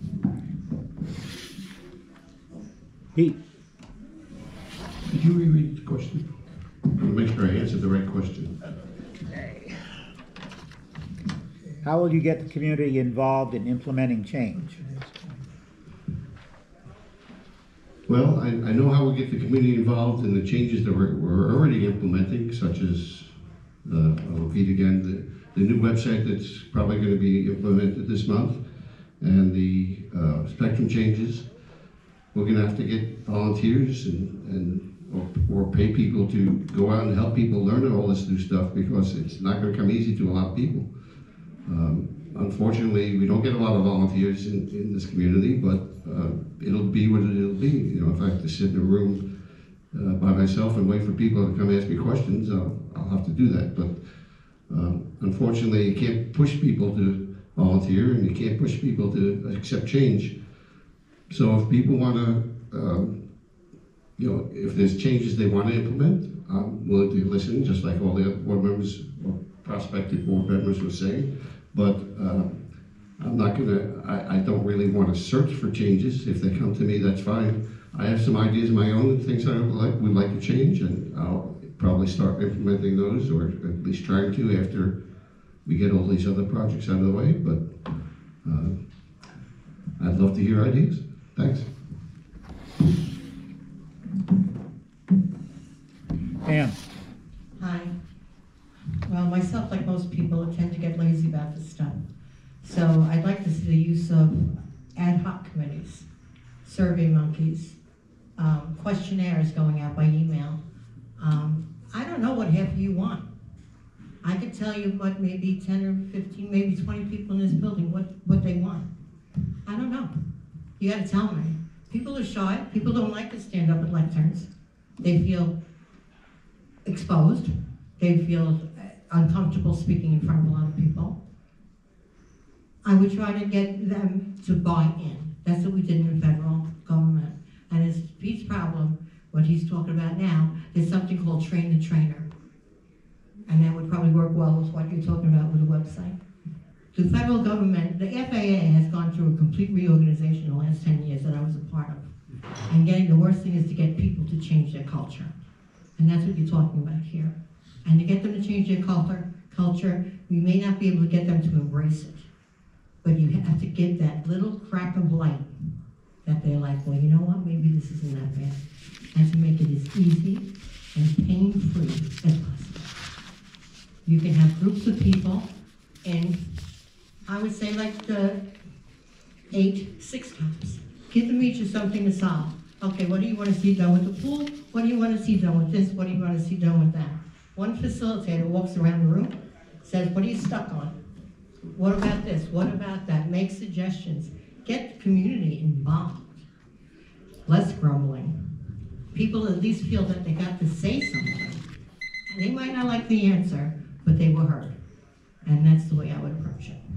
Pete? Did you reread the question? I want to make sure I answered the right question. How will you get the community involved in implementing change? Well, I, I know how we get the community involved in the changes that we're, we're already implementing, such as, uh, I'll repeat again, the, the new website that's probably going to be implemented this month, and the uh, spectrum changes. We're going to have to get volunteers and, and or, or pay people to go out and help people learn all this new stuff, because it's not going to come easy to a lot of people. Um, unfortunately, we don't get a lot of volunteers in, in this community, but uh, it'll be what it'll be. You know, if I have to sit in a room uh, by myself and wait for people to come ask me questions, I'll, I'll have to do that. But um, unfortunately, you can't push people to volunteer, and you can't push people to accept change. So if people want to, um, you know, if there's changes they want to implement, I'm willing to listen, just like all the other board members or prospective board members were saying. But uh, I'm not gonna, I, I don't really want to search for changes. If they come to me, that's fine. I have some ideas of my own and things I would like, would like to change, and I'll probably start implementing those, or at least trying to, after we get all these other projects out of the way. But uh, I'd love to hear ideas. Thanks. Pam? Hi. Well, myself, like most people, tend to get lazy about this stuff. So I'd like to see the use of subcommittees, survey monkeys, um, questionnaires going out by email. Um, I don't know what half of you want. I could tell you what maybe ten or fifteen, maybe twenty people in this building, what, what they want. I don't know. You gotta tell me. People are shy. People don't like to stand up at lecterns. They feel exposed. They feel uncomfortable speaking in front of a lot of people. I would try to get them to buy in. That's what we did in the federal government. And it's Pete's problem, what he's talking about now, is something called train the trainer. And that would probably work well with what you're talking about with the website. The federal government, the F A A has gone through a complete reorganization in the last ten years that I was a part of. And getting, the worst thing is to get people to change their culture. And that's what you're talking about here. And to get them to change their culture, culture, we may not be able to get them to embrace it. But you have to give that little crack of light that they're like, well, you know what, maybe this isn't that bad. And to make it as easy and pain-free as possible. You can have groups of people in, I would say like the eight, six tops. Give them each something to solve. Okay, what do you want to see done with the pool? What do you want to see done with this? What do you want to see done with that? One facilitator walks around the room, says, what are you stuck on? What about this? What about that? Make suggestions. Get the community involved. Less grumbling. People at least feel that they got to say something. They might not like the answer, but they were heard. And that's the way I would approach it.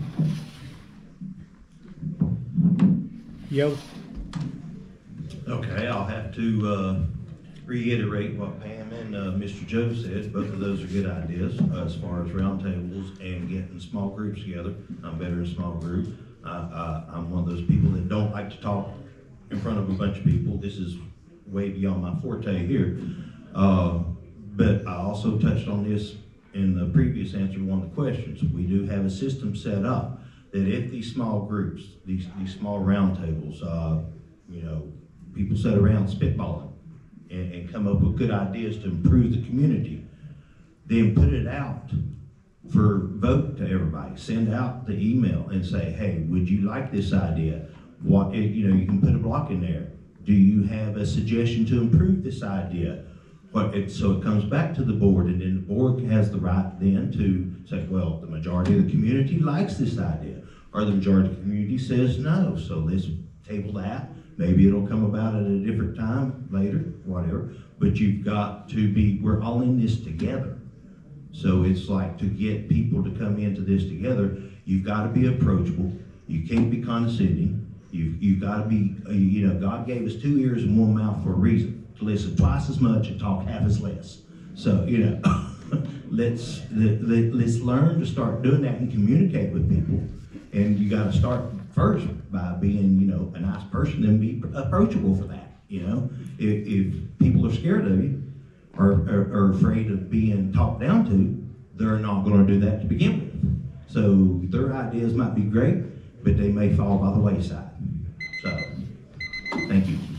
Yo, Okay, I'll have to uh, reiterate what Pam and uh, Mister Joe said. Both of those are good ideas uh, as far as roundtables and getting small groups together. I'm better in a small group. Uh, uh, I'm one of those people that don't like to talk in front of a bunch of people. This is way beyond my forte here. Uh, but I also touched on this in the previous answer to one of the questions. We do have a system set up that if these small groups, these, these small roundtables, uh, you know, people sit around spitballing and, and come up with good ideas to improve the community, then put it out for vote to everybody. Send out the email and say, hey, would you like this idea? What, you know, you can put a block in there. Do you have a suggestion to improve this idea? What, it, so it comes back to the board, and then the board has the right then to say, well, the majority of the community likes this idea, or the majority of the community says no, so let's table that. Maybe it'll come about at a different time later, whatever, but you've got to be, we're all in this together. So it's like to get people to come into this together, you've got to be approachable. You can't be condescending. You've, you've got to be, uh, you know, God gave us two ears and one mouth for a reason, to listen twice as much and talk half as less. So, you know, let's, let, let, let's learn to start doing that and communicate with people. And you got to start first by being, you know, a nice person and be approachable for that. You know, if, if people are scared of you or are, are afraid of being talked down to, they're not going to do that to begin with. So their ideas might be great, but they may fall by the wayside. So, thank you.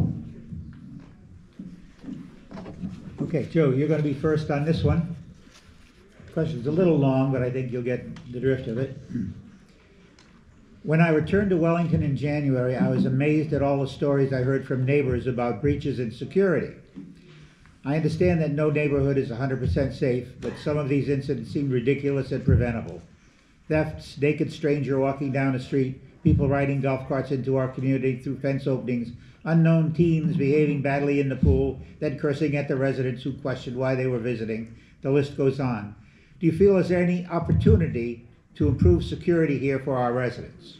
okay, Joe, you're going to be first on this one. Question's a little long, but I think you'll get the drift of it. When I returned to Wellington in January, I was amazed at all the stories I heard from neighbors about breaches in security. I understand that no neighborhood is one hundred percent safe, but some of these incidents seem ridiculous and preventable. Thefts, naked stranger walking down the street, people riding golf carts into our community through fence openings, unknown teens behaving badly in the pool, then cursing at the residents who questioned why they were visiting. The list goes on. Do you feel is there any opportunity to improve security here for our residents?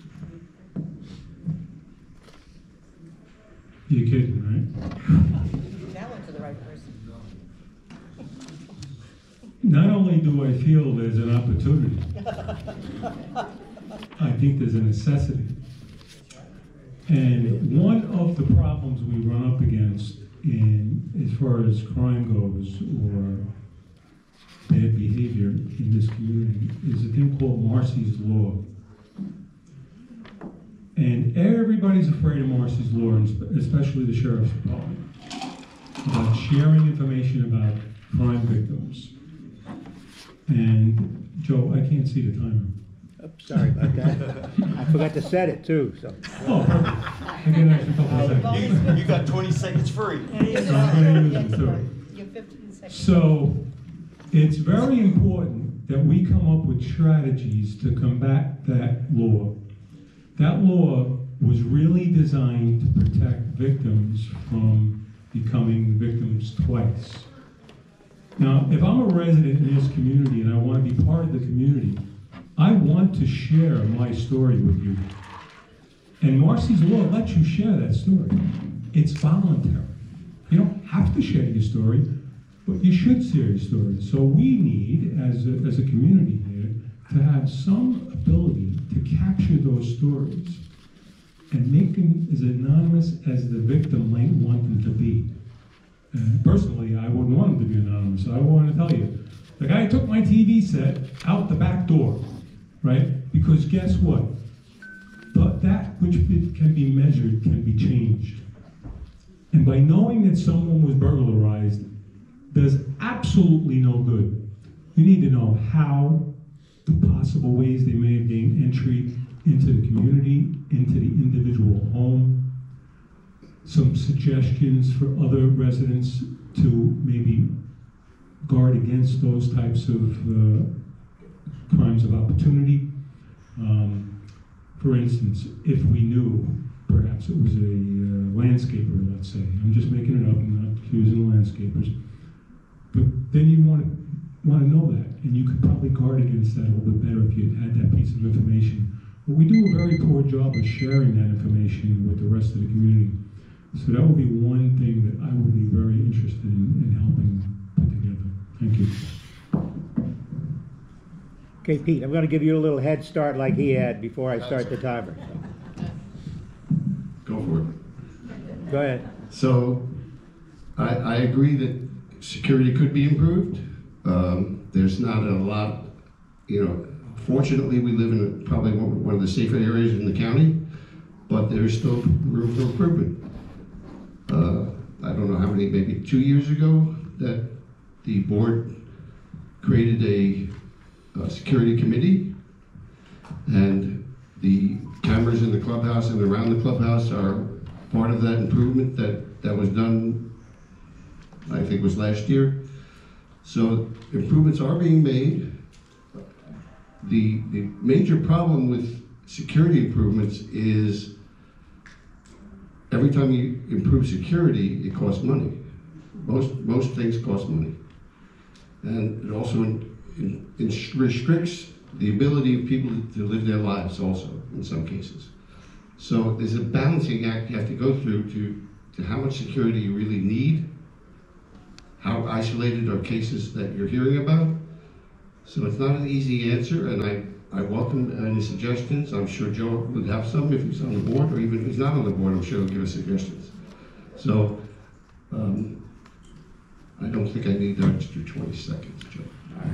You're kidding, right? That went to the right person. Not only do I feel there's an opportunity, I think there's a necessity. And one of the problems we run up against in, as far as crime goes or bad behavior in this community is a thing called Marcy's Law. And everybody's afraid of Marcy's Law, especially the Sheriff's Department, about sharing information about crime victims. And Joe, I can't see the timer. Oops, sorry about that. I forgot to set it too, so. Oh, perfect. I get an extra couple of seconds. You, you got twenty seconds free. You're fifteen seconds. So, it's very important that we come up with strategies to combat that law. That law was really designed to protect victims from becoming victims twice. Now, if I'm a resident in this community and I want to be part of the community, I want to share my story with you. And Marcy's law lets you share that story. It's voluntary. You don't have to share your story, but you should share your story. So we need, as a, as a community here, to have some ability to capture those stories and make them as anonymous as the victim might want them to be. And personally, I wouldn't want them to be anonymous. I want to tell you, the guy took my T V set out the back door, right? Because guess what? But that which can be measured can be changed. And by knowing that someone was burglarized does absolutely no good. You need to know how, the possible ways they may have gained entry into the community, into the individual home, some suggestions for other residents to maybe guard against those types of uh, crimes of opportunity. Um, for instance, if we knew perhaps it was a uh, landscaper, let's say. I'm just making it up, I'm not accusing the landscapers. But then you want to want to know that, and you could probably guard against that a little bit better if you had that piece of information. But we do a very poor job of sharing that information with the rest of the community. So that would be one thing that I would be very interested in, in helping put together. Thank you. Okay, Pete, I'm gonna give you a little head start like he had before I start the timer. Go for it. Go ahead. So, I, I agree that security could be improved. Um, there's not a lot, you know, fortunately we live in a, probably one one of the safer areas in the county, but there's still room for improvement. Uh, I don't know how many, maybe two years ago, that the board created a, a security committee, and the cameras in the clubhouse and around the clubhouse are part of that improvement that, that was done, I think it was last year. So improvements are being made. The, the major problem with security improvements is every time you improve security, it costs money. Most, most things cost money. And it also in, in, in restricts the ability of people to live their lives also, in some cases. So there's a balancing act you have to go through to, to how much security you really need, how isolated are cases that you're hearing about. So it's not an easy answer, and I, I welcome any suggestions. I'm sure Joe would have some if he's on the board, or even if he's not on the board, I'm sure he'll give us suggestions. So um, I don't think I need the extra twenty seconds, Joe.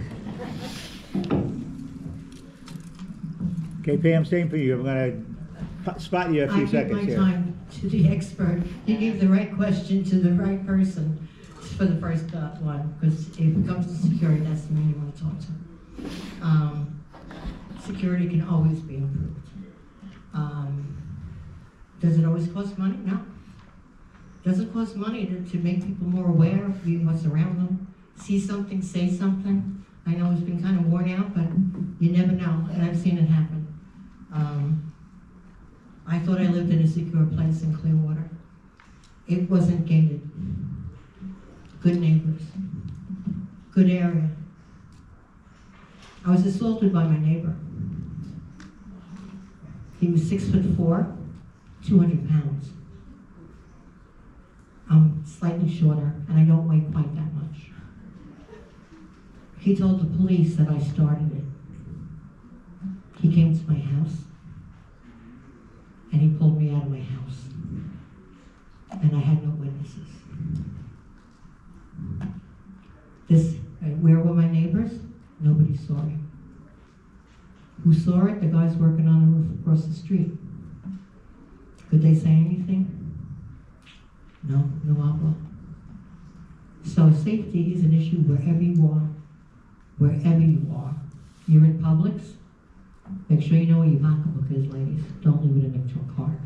Okay, Pam, same for you. I'm gonna p- spot you a few seconds I give here. my time to the expert. He gave the right question to the right person for the first uh, one, because if it comes to security, that's the man you want to talk to. Um, security can always be improved. Um, does it always cost money? No. Does it cost money to, to make people more aware of what's around them? See something, say something? I know it's been kind of worn out, but you never know, and I've seen it happen. Um, I thought I lived in a secure place in Clearwater. It wasn't gated. Good neighbors, good area. I was assaulted by my neighbor. He was six foot four, two hundred pounds. I'm slightly shorter, and I don't weigh quite that much. He told the police that I started it. He came to my house, and he pulled me out of my house, and I had no witnesses. This, uh, where were my neighbors? Nobody saw it. Who saw it? The guys working on the roof across the street. Could they say anything? No, no habla. So safety is an issue wherever you are. Wherever you are. You're in Publix, Make sure you know where your pocketbook is, ladies. Don't leave it next to a car.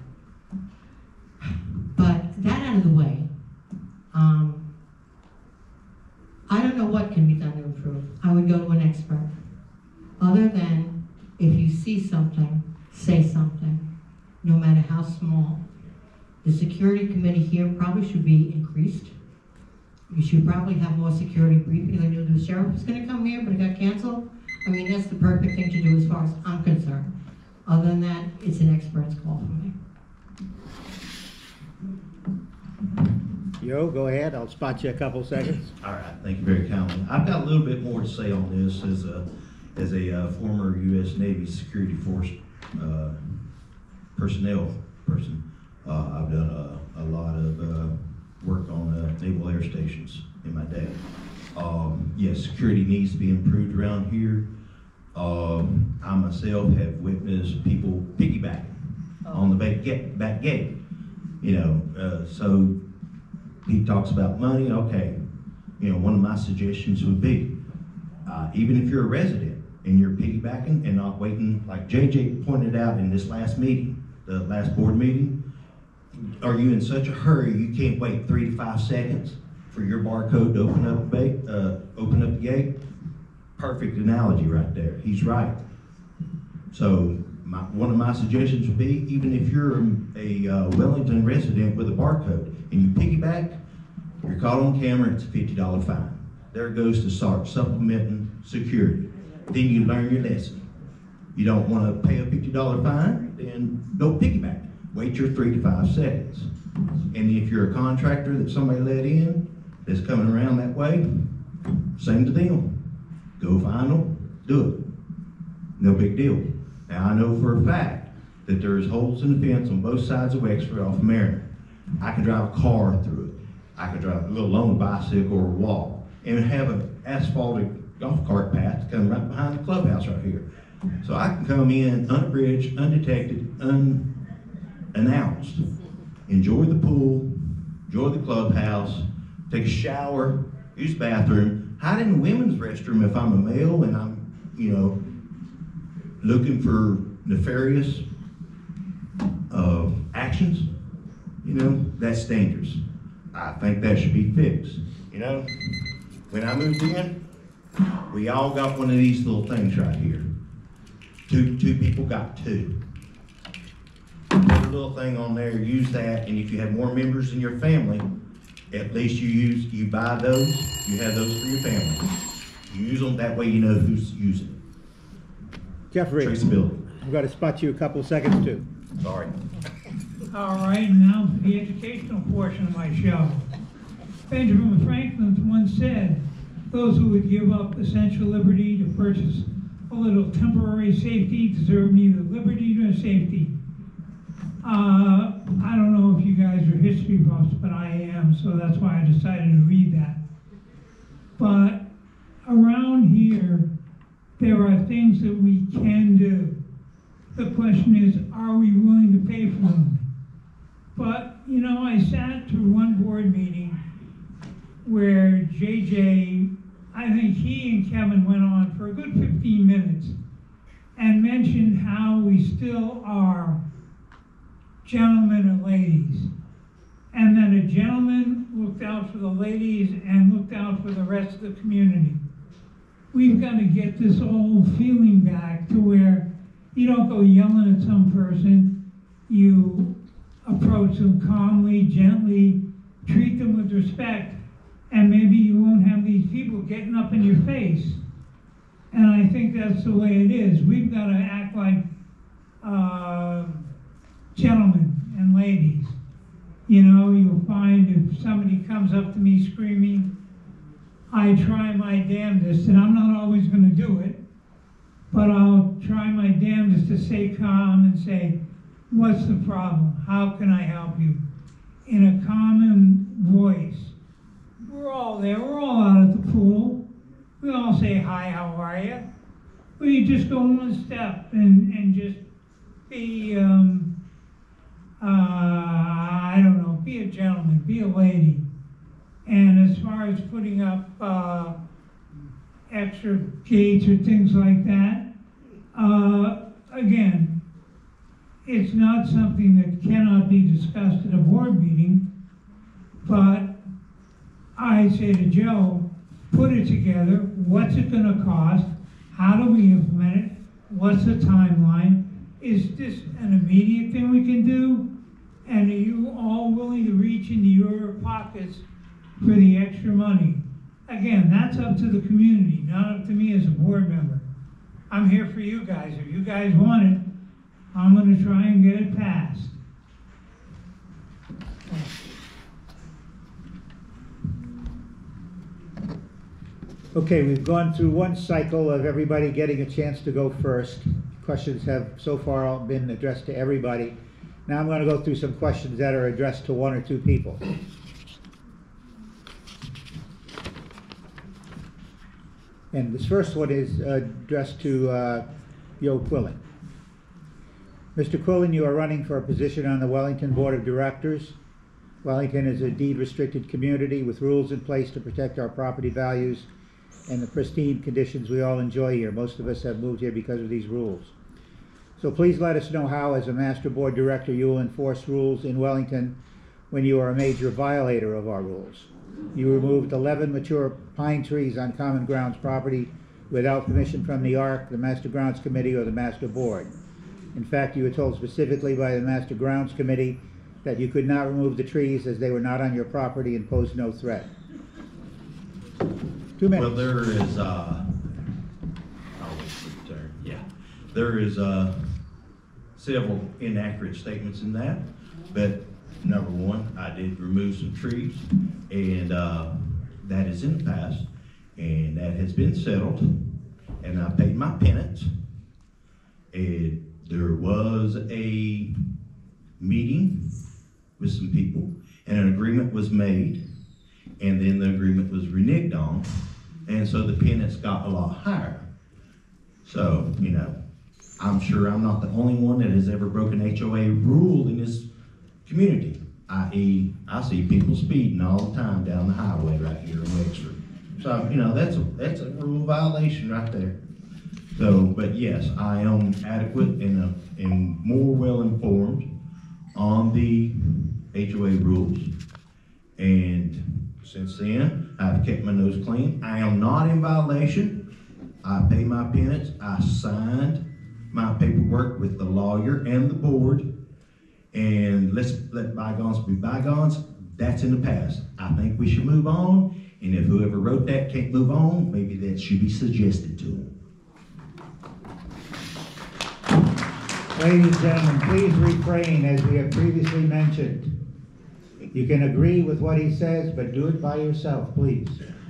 But that out of the way, um, I don't know what can be done to improve. I would go to an expert. Other than, if you see something, say something, no matter how small. The security committee here probably should be increased. You should probably have more security briefing. I knew the sheriff was gonna come here, but it got canceled. I mean, that's the perfect thing to do as far as I'm concerned. Other than that, it's an expert's call for me. Joe, go ahead, I'll spot you a couple seconds. All right, thank you very kindly. I've got a little bit more to say on this as a, as a uh, former U S Navy Security Force uh, personnel person. Uh, I've done a, a lot of uh, work on uh, naval air stations in my day. Um, yes, security needs to be improved around here. Um, I myself have witnessed people piggybacking on the back gate, back gate. You know, uh, so he talks about money. Okay, you know, one of my suggestions would be, uh, even if you're a resident and you're piggybacking and not waiting, like J J pointed out in this last meeting, the last board meeting, are you in such a hurry you can't wait three to five seconds for your barcode to open up the uh, open up the gate? Perfect analogy right there. He's right. So my, one of my suggestions would be, even if you're a uh, Wellington resident with a barcode and you piggyback, you're caught on camera, it's a fifty dollar fine. There it goes to start supplementing security. Then you learn your lesson. You don't want to pay a fifty dollar fine, then don't piggyback. Wait your three to five seconds. And if you're a contractor that somebody let in that's coming around that way, same to them. Go find them, do it. No big deal. Now I know for a fact that there's holes in the fence on both sides of Wexford off of Mariner. I could drive a car through it. I could drive a little alone bicycle or a walk and have an asphalted golf cart path come right behind the clubhouse right here. So I can come in unabridged, undetected, unannounced, enjoy the pool, enjoy the clubhouse, take a shower, use the bathroom, hide in the women's restroom if I'm a male and I'm, you know, looking for nefarious uh, actions. You know, that's dangerous. I think that should be fixed. You know, when I moved in, we all got one of these little things right here. Two, two people got two. Put a little thing on there, use that, and if you have more members in your family, at least you use, you buy those, you have those for your family. You use them, that way you know who's using it. Jeffrey, Traceability. I'm gonna spot you a couple seconds too. Sorry. All right, now for the educational portion of my show. Benjamin Franklin once said, those who would give up essential liberty to purchase a little temporary safety deserve neither liberty nor safety. Uh, I don't know if you guys are history buffs, but I am, so that's why I decided to read that. But around here, there are things that we can do. The question is, are we willing to pay for them? But, you know, I sat through one board meeting where J J, I think he and Kevin went on for a good fifteen minutes and mentioned how we still are gentlemen and ladies. And that a gentleman looked out for the ladies and looked out for the rest of the community. We've got to get this old feeling back to where you don't go yelling at some person, you approach them calmly, gently, treat them with respect, and maybe you won't have these people getting up in your face. And I think that's the way it is. We've got to act like uh, gentlemen and ladies. You know, you'll find if somebody comes up to me screaming, I try my damnedest, and I'm not always going to do it, but I'll try my damnedest to stay calm and say, what's the problem? How can I help you? In a common voice. We're all there, we're all out at the pool. We all say, hi, how are you? But you just go one step and, and just be, um, uh, I don't know, be a gentleman, be a lady. And as far as putting up uh, extra gates or things like that, uh, again, it's not something that cannot be discussed at a board meeting, but I say to Joe, put it together, what's it gonna cost, how do we implement it, what's the timeline, is this an immediate thing we can do, and are you all willing to reach into your pockets for the extra money? Again, that's up to the community, not up to me as a board member. I'm here for you guys. If you guys want it, I'm gonna try and get it passed. Okay, we've gone through one cycle of everybody getting a chance to go first. Questions have so far all been addressed to everybody. Now I'm going to go through some questions that are addressed to one or two people. And this first one is addressed to uh, Joe Quillen. Mister Quillen, you are running for a position on the Wellington Board of Directors. Wellington is a deed-restricted community with rules in place to protect our property values and the pristine conditions we all enjoy here. Most of us have moved here because of these rules. So please let us know how, as a Master Board Director, you will enforce rules in Wellington when you are a major violator of our rules. You removed eleven mature pine trees on Common Grounds property without permission from the A R C, the Master Grounds Committee, or the Master Board. In fact, you were told specifically by the Master Grounds Committee that you could not remove the trees as they were not on your property and posed no threat. Two minutes. Well, there is, uh, I'll wait for the turn, yeah. There is, uh, several inaccurate statements in that, but number one, I did remove some trees, and, uh, that is in the past, and that has been settled, and I paid my penance. And there was a meeting with some people, and an agreement was made, and then the agreement was reneged on, and so the penance got a lot higher. So, you know, I'm sure I'm not the only one that has ever broken H O A rule in this community, that is, I see people speeding all the time down the highway right here in Wexford. So, you know, that's a, that's a rule violation right there. So, but yes, I am adequate and, uh, and more well-informed on the H O A rules. And since then, I've kept my nose clean. I am not in violation. I pay my penance. I signed my paperwork with the lawyer and the board. And let's let bygones be bygones. That's in the past. I think we should move on. And if whoever wrote that can't move on, maybe that should be suggested to them. Ladies and gentlemen, please refrain, as we have previously mentioned. You can agree with what he says, but do it by yourself, please.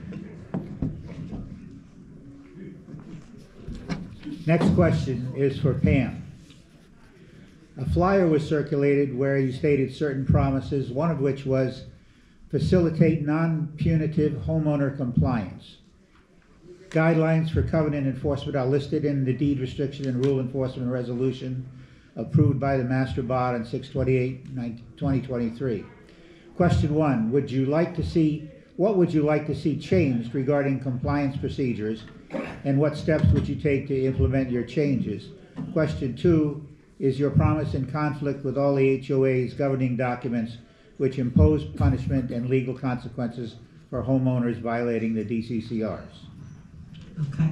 Next question is for Pam. A flyer was circulated where you stated certain promises, one of which was facilitate non-punitive homeowner compliance. Guidelines for covenant enforcement are listed in the deed restriction and rule enforcement resolution approved by the Master Board on six twenty-eight twenty twenty-three. Question one, would you like to see, what would you like to see changed regarding compliance procedures, and what steps would you take to implement your changes? Question two, is your promise in conflict with all the H O A's governing documents which impose punishment and legal consequences for homeowners violating the D C C Rs? Okay.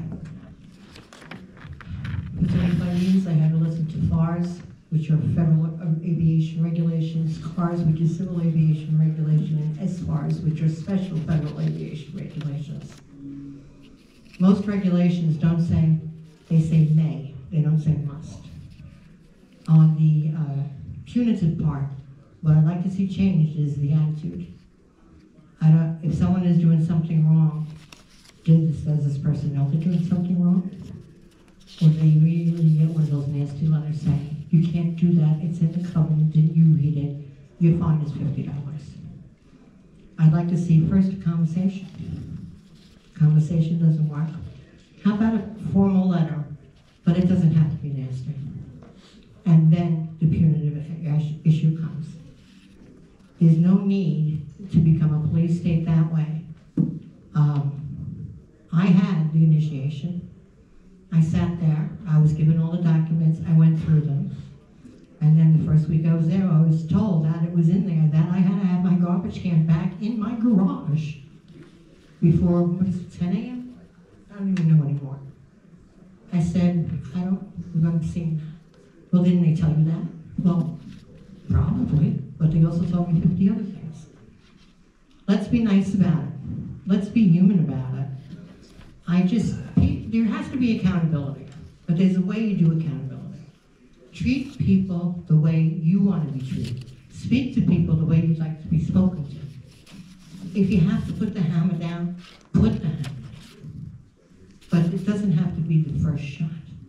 For twenty-five years, I had to listen to F A Rs, which are federal aviation regulations, C A Rs, which is civil aviation regulation, and S F A Rs, which are special federal aviation regulations. Most regulations don't say, they say may, they don't say must. On the uh, punitive part, what I'd like to see changed is the attitude. I don't, if someone is doing something wrong, does this person know they're doing something wrong? Or do they really get one of those nasty letters saying, you can't do that, it's in the covenant, didn't you read it, your fine is fifty dollars. I'd like to see first a conversation. Conversation doesn't work. How about a formal letter, but it doesn't have to be nasty. And then the punitive issue comes. There's no need to become a police state that way. Um, I had the initiation, I sat there, I was given all the documents, I went through them. And then the first week I was there, I was told that it was in there, that I had to have my garbage can back in my garage before, what is it, ten A M? I don't even know anymore. I said, I don't remember seeing that. Well, didn't they tell you that? Well, probably, but they also told me fifty other things. Let's be nice about it. Let's be human about it. I just, there has to be accountability, but there's a way you do accountability. Treat people the way you want to be treated. Speak to people the way you'd like to be spoken to. If you have to put the hammer down, put the hammer down. But it doesn't have to be the first shot.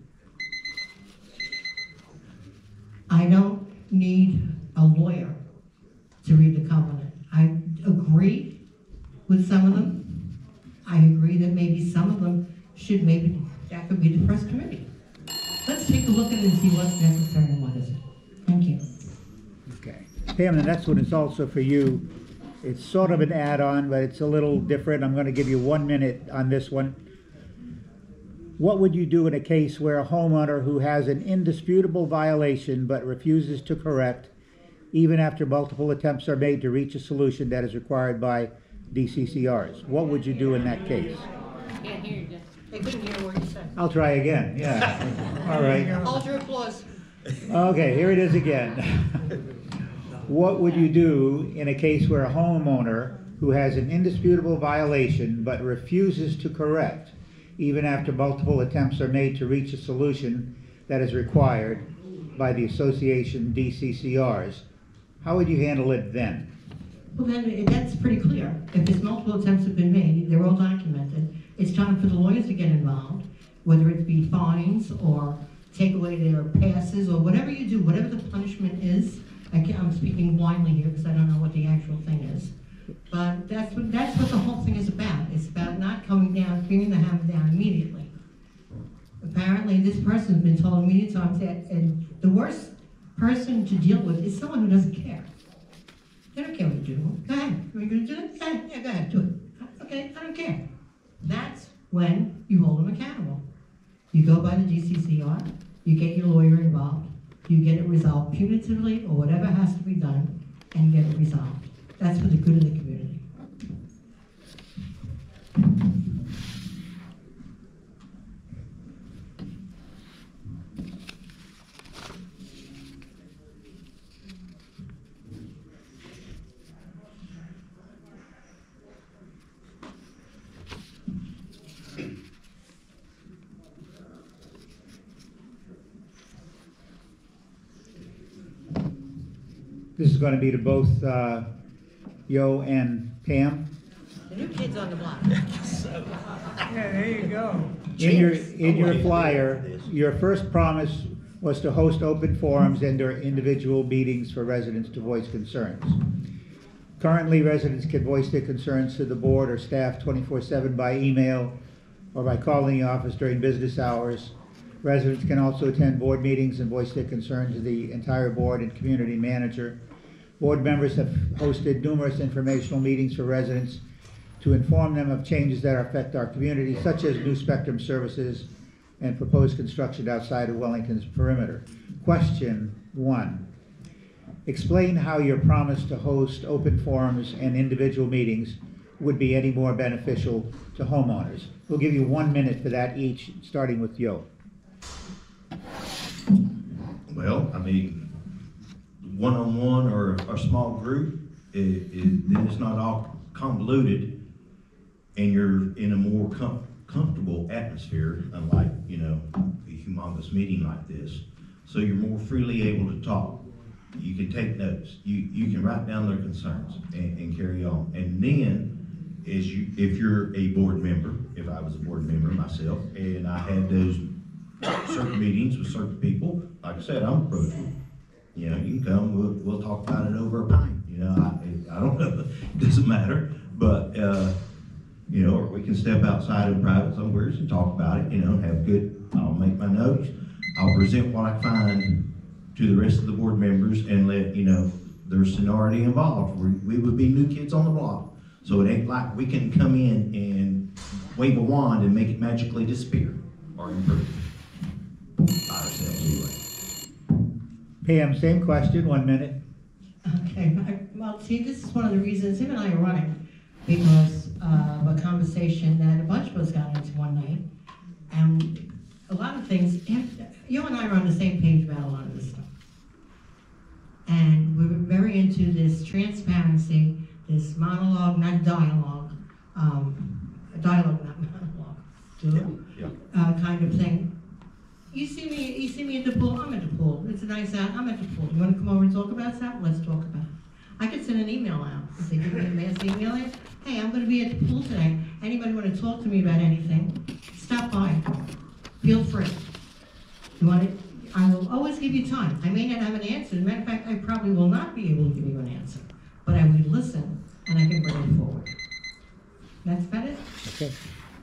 I don't need a lawyer to read the covenant. I agree with some of them. I agree that maybe some of them should, maybe that could be the first committee. Let's take a look at it and see what's necessary and what isn't. Thank you. Okay. Pam, the next one is also for you. It's sort of an add-on, but it's a little different. I'm going to give you one minute on this one. What would you do in a case where a homeowner who has an indisputable violation but refuses to correct, even after multiple attempts are made to reach a solution that is required by D C C Rs? What would you do in that case? Can't hear you. They couldn't hear what you said. I'll try again, yeah. All right. Hold your applause. Okay, here it is again. What would you do in a case where a homeowner who has an indisputable violation but refuses to correct, even after multiple attempts are made to reach a solution that is required by the association D C C Rs? How would you handle it then? Well, then, that's pretty clear. If there's multiple attempts have been made, they're all documented. It's time for the lawyers to get involved, whether it be fines or take away their passes or whatever you do, whatever the punishment is. I can't, I'm speaking blindly here because I don't know what the actual thing is. But that's what, that's what the whole thing is about. It's about not coming down, bringing the hammer down immediately. Apparently, this person's been told a million times that, and the worst person to deal with is someone who doesn't care. They don't care what you do. Go ahead. Are you going to do it? Go ahead. Yeah, go ahead. Do it. Okay, I don't care. That's when you hold them accountable. You go by the D C C R, you get your lawyer involved, you get it resolved punitively or whatever has to be done, and get it resolved. That's for the good of the community. This is going to be to both uh, Yo and Pam. The new kid's on the block. Yeah, there you go. In your, in your flyer, your first promise was to host open forums and or individual meetings for residents to voice concerns. Currently, residents can voice their concerns to the board or staff twenty-four seven by email or by calling the office during business hours. Residents can also attend board meetings and voice their concerns to the entire board and community manager. Board members have hosted numerous informational meetings for residents to inform them of changes that affect our community, such as new spectrum services and proposed construction outside of Wellington's perimeter. Question one. Explain how your promise to host open forums and individual meetings would be any more beneficial to homeowners. We'll give you one minute for that each, starting with Yo. Well, I mean, one-on-one or a small group, it, it, then it's not all convoluted, and you're in a more com comfortable atmosphere, unlike, you know, a humongous meeting like this. So you're more freely able to talk. You can take notes. You you can write down their concerns and, and carry on. And then, as you, if you're a board member, if I was a board member myself, and I had those certain meetings with certain people, like I said, I'm approachable. You know, you can come, we'll, we'll talk about it over a pint. You know, I, I don't know, it doesn't matter. But, uh, you know, or we can step outside in private somewhere and talk about it, you know, have good, I'll make my notes. I'll present what I find to the rest of the board members and let, you know, there's seniority involved. We, we would be new kids on the block. So it ain't like we can come in and wave a wand and make it magically disappear or improve by ourselves anyway. Pam, same question, one minute. Okay, I- well, see, this is one of the reasons him and I are running, because of a conversation that a bunch of us got into one night. And a lot of things, you and I are on the same page about a lot of this stuff. And we were very into this transparency, this monologue, not dialogue, um, dialogue, not monologue, do Yeah. uh, kind of thing. You see me, you see me at the pool, I'm at the pool. It's a nice out, I'm at the pool. You wanna come over and talk about something? Let's talk about it. I could send an email out and say, give me a mass email in. Hey, I'm gonna be at the pool today. Anybody wanna talk to me about anything? Stop by. Feel free. You want it? I will always give you time. I may not have an answer. As a matter of fact, I probably will not be able to give you an answer. But I will listen and I can bring it forward. That's about it? Okay.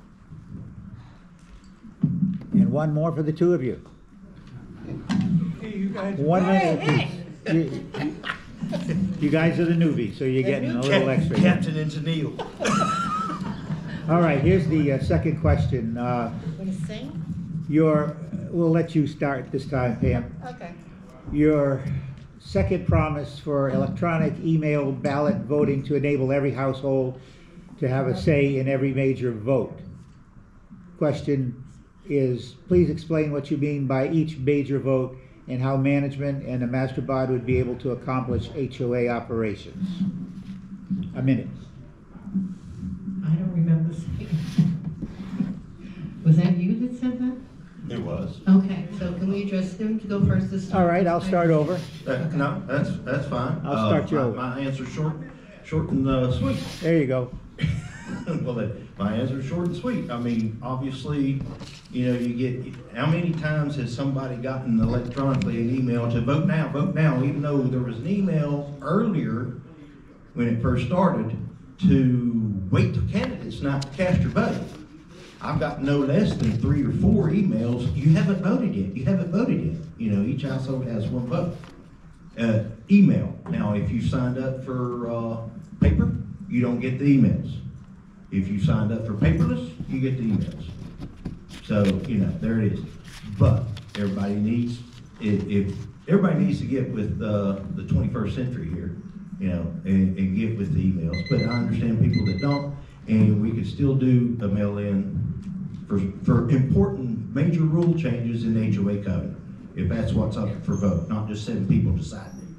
And one more for the two of you. Hey, you guys. One minute Hey, apiece. You- you- You guys are the newbies, so you're getting a little extra. Captain and Tennille. All right, here's the uh, second question. Uh, Want to sing? Your, we'll let you start this time, Pam. Okay. Your second promise for electronic email ballot voting to enable every household to have a say in every major vote. Question is, please explain what you mean by each major vote and how management and the master board would be able to accomplish H O A operations. A minute. I don't remember saying that. Was that you that said that? It was. Okay, so can we address him to go first this time? All right, I'll start over. Uh, no, that's, that's fine. I'll start Uh, you my- over. My answer's short, short and, uh, sweet. There you go. Well, that- my answer's short and sweet. I mean, obviously, you know, you get, how many times has somebody gotten electronically an email to vote now, vote now, even though there was an email earlier when it first started to wait till candidates not to cast your vote. I've got no less than three or four emails, you haven't voted yet, you haven't voted yet. You know, each household has one vote. Uh, email, now if you signed up for, uh, paper, you don't get the emails. If you signed up for paperless, you get the emails. So, you know, there it is. But everybody needs, if, if everybody needs to get with uh, the twenty-first century here, you know, and, and get with the emails. But I understand people that don't, and we could still do a mail-in for, for important major rule changes in the H O A covenant, if that's what's up for vote, not just seven people deciding it.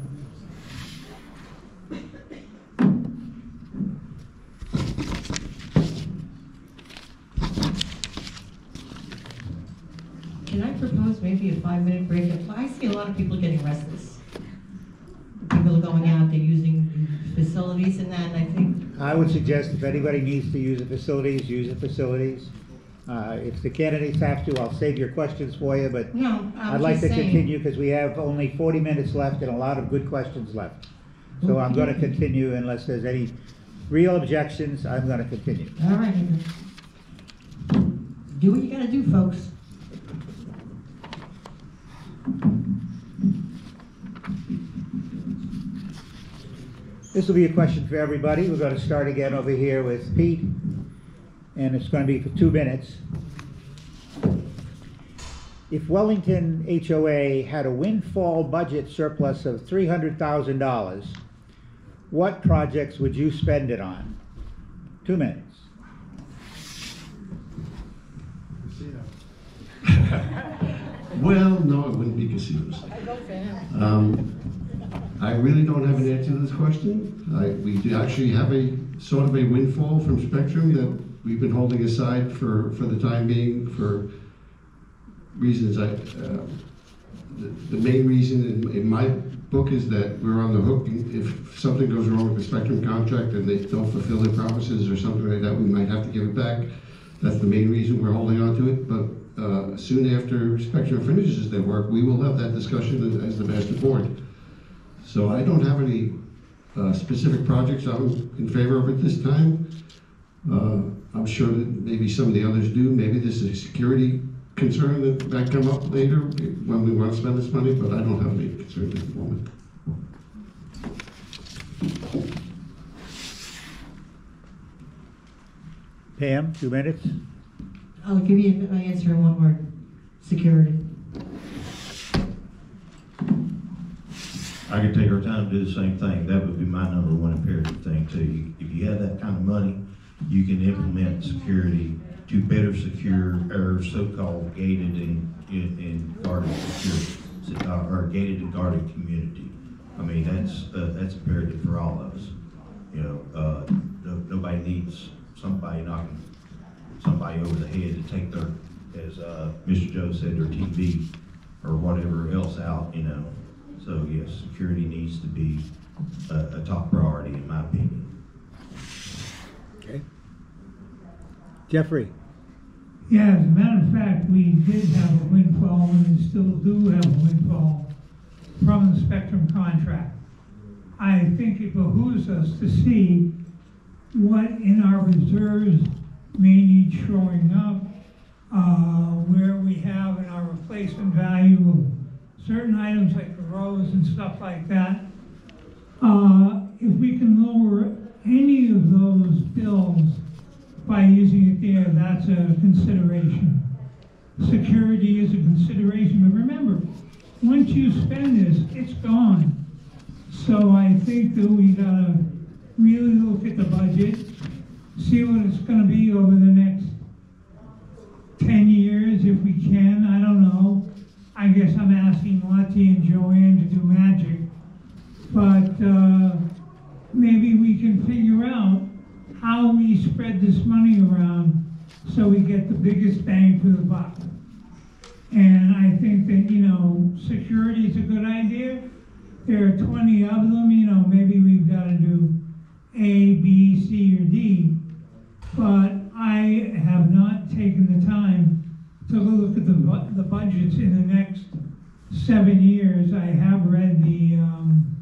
Can I propose maybe a five-minute break? I see a lot of people getting restless. People are going out, they're using facilities and that, and I think, I would suggest if anybody needs to use the facilities, use the facilities. Uh, If the candidates have to, I'll save your questions for you, but no, I'm I'd like just to saying. continue because we have only forty minutes left and a lot of good questions left. So I'm going to continue unless there's any real objections, I'm going to continue. All right. Do what you gotta do, folks. This will be a question for everybody. We're going to start again over here with Pete, and it's going to be for two minutes. If Wellington H O A had a windfall budget surplus of three hundred thousand dollars, what projects would you spend it on? Two minutes. Well, no, it wouldn't be casinos. Um, I really don't have an answer to this question. I, we do actually have a sort of a windfall from Spectrum that we've been holding aside for, for the time being for reasons I, uh, the, the main reason in, in my book is that we're on the hook. If something goes wrong with the Spectrum contract and they don't fulfill their promises or something like that, we might have to give it back. That's the main reason we're holding on to it. But uh, soon after Spectrum finishes their work, we will have that discussion as the master board. So I don't have any uh, specific projects I'm in favor of at this time. Uh, I'm sure that maybe some of the others do. Maybe there's a security concern that might come up later when we want to spend this money, but I don't have any concerns at the moment. Pam, two minutes. I'll give you my answer in one word, security. I could take our time to do the same thing. That would be my number one imperative thing too. If you have that kind of money, you can implement security to better secure our so-called gated and, and guarded security, or gated and guarded community. I mean, that's, uh, that's imperative for all of us. You know, uh, no, nobody needs somebody knocking somebody over the head to take their, as uh, Mister Joe said, their T V or whatever else out, you know. So yes, security needs to be a, a top priority in my opinion. Okay. Jeffrey? Yeah, as a matter of fact, we did have a windfall and still do have a windfall from the Spectrum contract. I think it behooves us to see what in our reserves may need shoring up, uh, where we have in our replacement value of certain items like the roads and stuff like that. Uh, if we can lower any of those bills by using it there, that's a consideration. Security is a consideration, but remember, once you spend this, it's gone. So I think that we gotta really look at the budget, see what it's gonna be over the next ten years if we can, I don't know. I guess I'm asking Monty and Joanne to do magic, but uh, maybe we can figure out how we spread this money around so we get the biggest bang for the buck. And I think that, you know, security is a good idea. There are twenty of them, you know, maybe we've got to do A, B, C, or D. But I have not taken the time to look at the, bu the budgets in the next seven years. I have read the, um,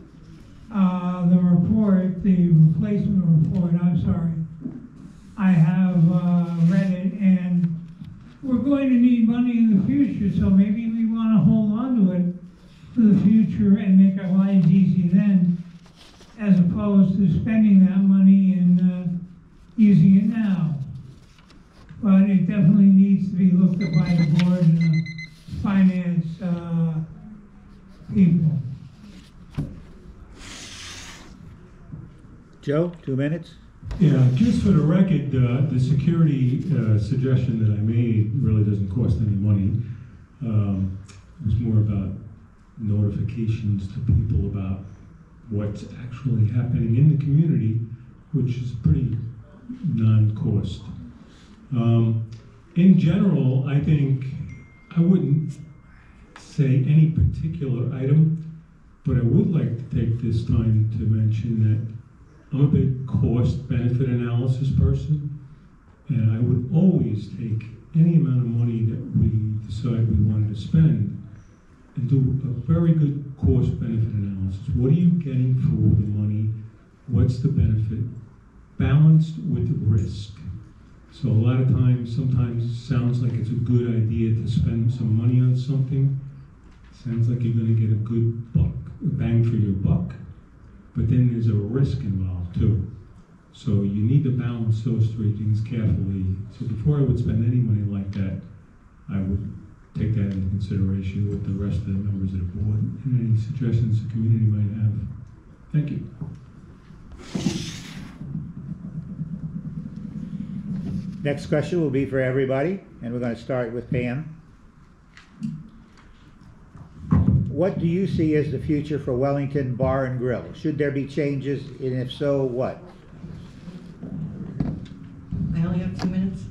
uh, the report, the replacement report, I'm sorry. I have uh, read it, and we're going to need money in the future, so maybe we want to hold on to it for the future and make our lives easy then, as opposed to spending that money and uh, using it now. But it definitely needs to be looked at by the board and the finance uh, people. Joe, two minutes? Yeah, just for the record, uh, the security uh, suggestion that I made really doesn't cost any money. Um, it was more about notifications to people about what's actually happening in the community, which is pretty non-cost. Um, in general, I think I wouldn't say any particular item, but I would like to take this time to mention that I'm a big cost-benefit analysis person, and I would always take any amount of money that we decide we wanted to spend and do a very good cost-benefit analysis. What are you getting for the money? What's the benefit? Balanced with risk. So a lot of times, sometimes it sounds like it's a good idea to spend some money on something. Sounds like you're gonna get a good buck, a bang for your buck, but then there's a risk involved too. So you need to balance those three things carefully. So before I would spend any money like that, I would take that into consideration with the rest of the members of the board and any suggestions the community might have. Thank you. Next question will be for everybody, and we're going to start with Pam. What do you see as the future for Wellington Bar and Grill? Should there be changes, and if so, what? I only have two minutes?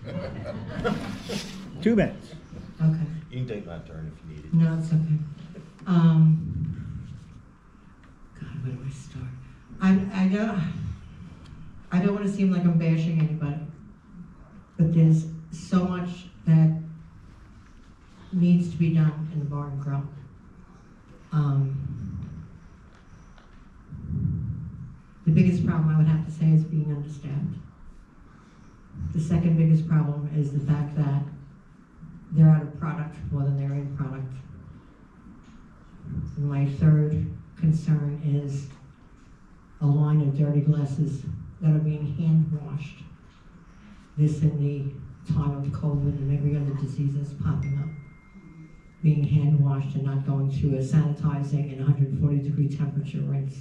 Two minutes. Okay. You can take my turn if you need it. No, it's okay. Um, God, where do I start? I, I don't, I don't want to seem like I'm bashing anybody, but there's so much that needs to be done in the bar and grill. Um, the biggest problem I would have to say is being understaffed. The second biggest problem is the fact that they're out of product more than they're in product. And my third concern is a line of dirty glasses that are being hand washed. This in the time of COVID and every other disease that's popping up. Being hand washed and not going through a sanitizing and one hundred forty degree temperature rinse.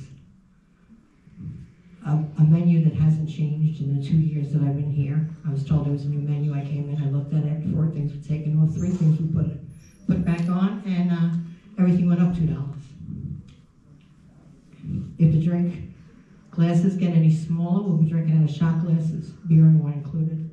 A, a menu that hasn't changed in the two years that I've been here. I was told there was a new menu. I came in, I looked at it, four things were taken off, three things we put put back on, and uh, everything went up two dollars. If the drink glasses get any smaller, we'll be drinking out of shot glasses, beer and wine included.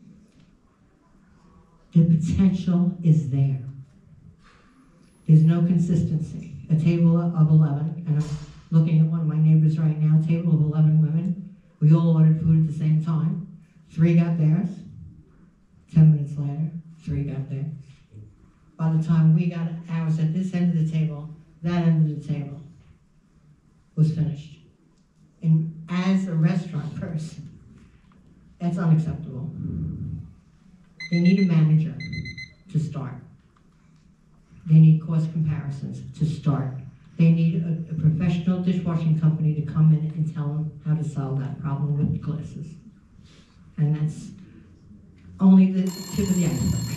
The potential is there. There's no consistency. A table of eleven, and I'm looking at one of my neighbors right now, table of eleven women. We all ordered food at the same time. Three got theirs. Ten minutes later, three got theirs. By the time we got ours at this end of the table, that end of the table was finished. And as a restaurant person, that's unacceptable. They need a manager to start. They need cost comparisons to start. They need a, a professional dishwashing company to come in and tell them how to solve that problem with the glasses. And that's only the tip of the iceberg.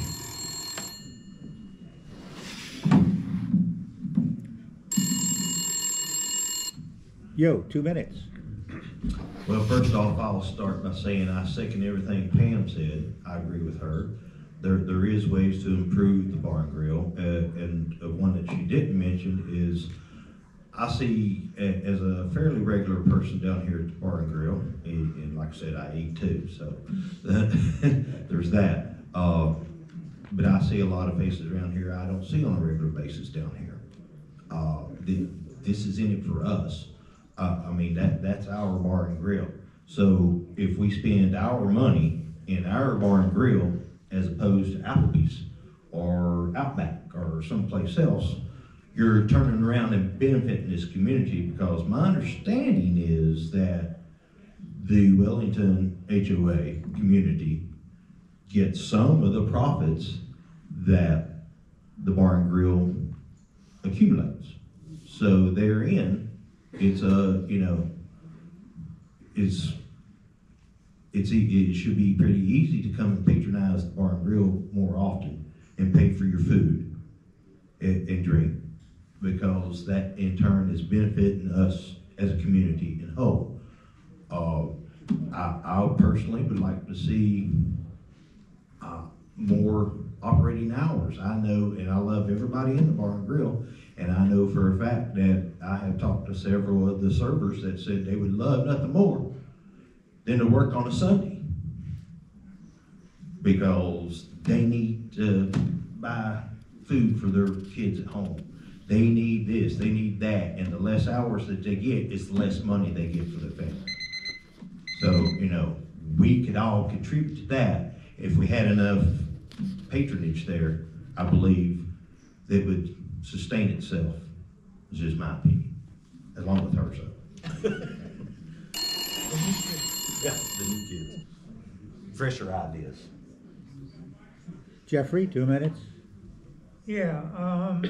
Yo, two minutes. Well, first off, I'll start by saying I second everything Pam said. I agree with her. There, there is ways to improve the bar and grill, uh, and uh, one that she didn't mention is I see a, as a fairly regular person down here at the bar and grill, and, and like I said, I eat too, so there's that. Uh, but I see a lot of faces around here I don't see on a regular basis down here. Uh, the, this is in it for us. Uh, I mean, that that's our bar and grill. So if we spend our money in our bar and grill as opposed to Applebee's or Outback or someplace else, you're turning around and benefiting this community, because my understanding is that the Wellington H O A community gets some of the profits that the bar and grill accumulates. So therein, it's a, you know, it's, it's, it should be pretty easy to come and patronize the bar and grill more often and pay for your food and, and drink, because that in turn is benefiting us as a community in whole. Uh, I, I personally would like to see uh, more operating hours. I know, and I love everybody in the bar and grill, and I know for a fact that I have talked to several of the servers that said they would love nothing more than to work on a Sunday, because they need to buy food for their kids at home. They need this, they need that, and the less hours that they get, it's the less money they get for their family. So, you know, we could all contribute to that if we had enough patronage there. I believe that would sustain itself, is just my opinion, along with hers. So. Yeah, the new kids. Fresher ideas. Jeffrey, two minutes. Yeah, um,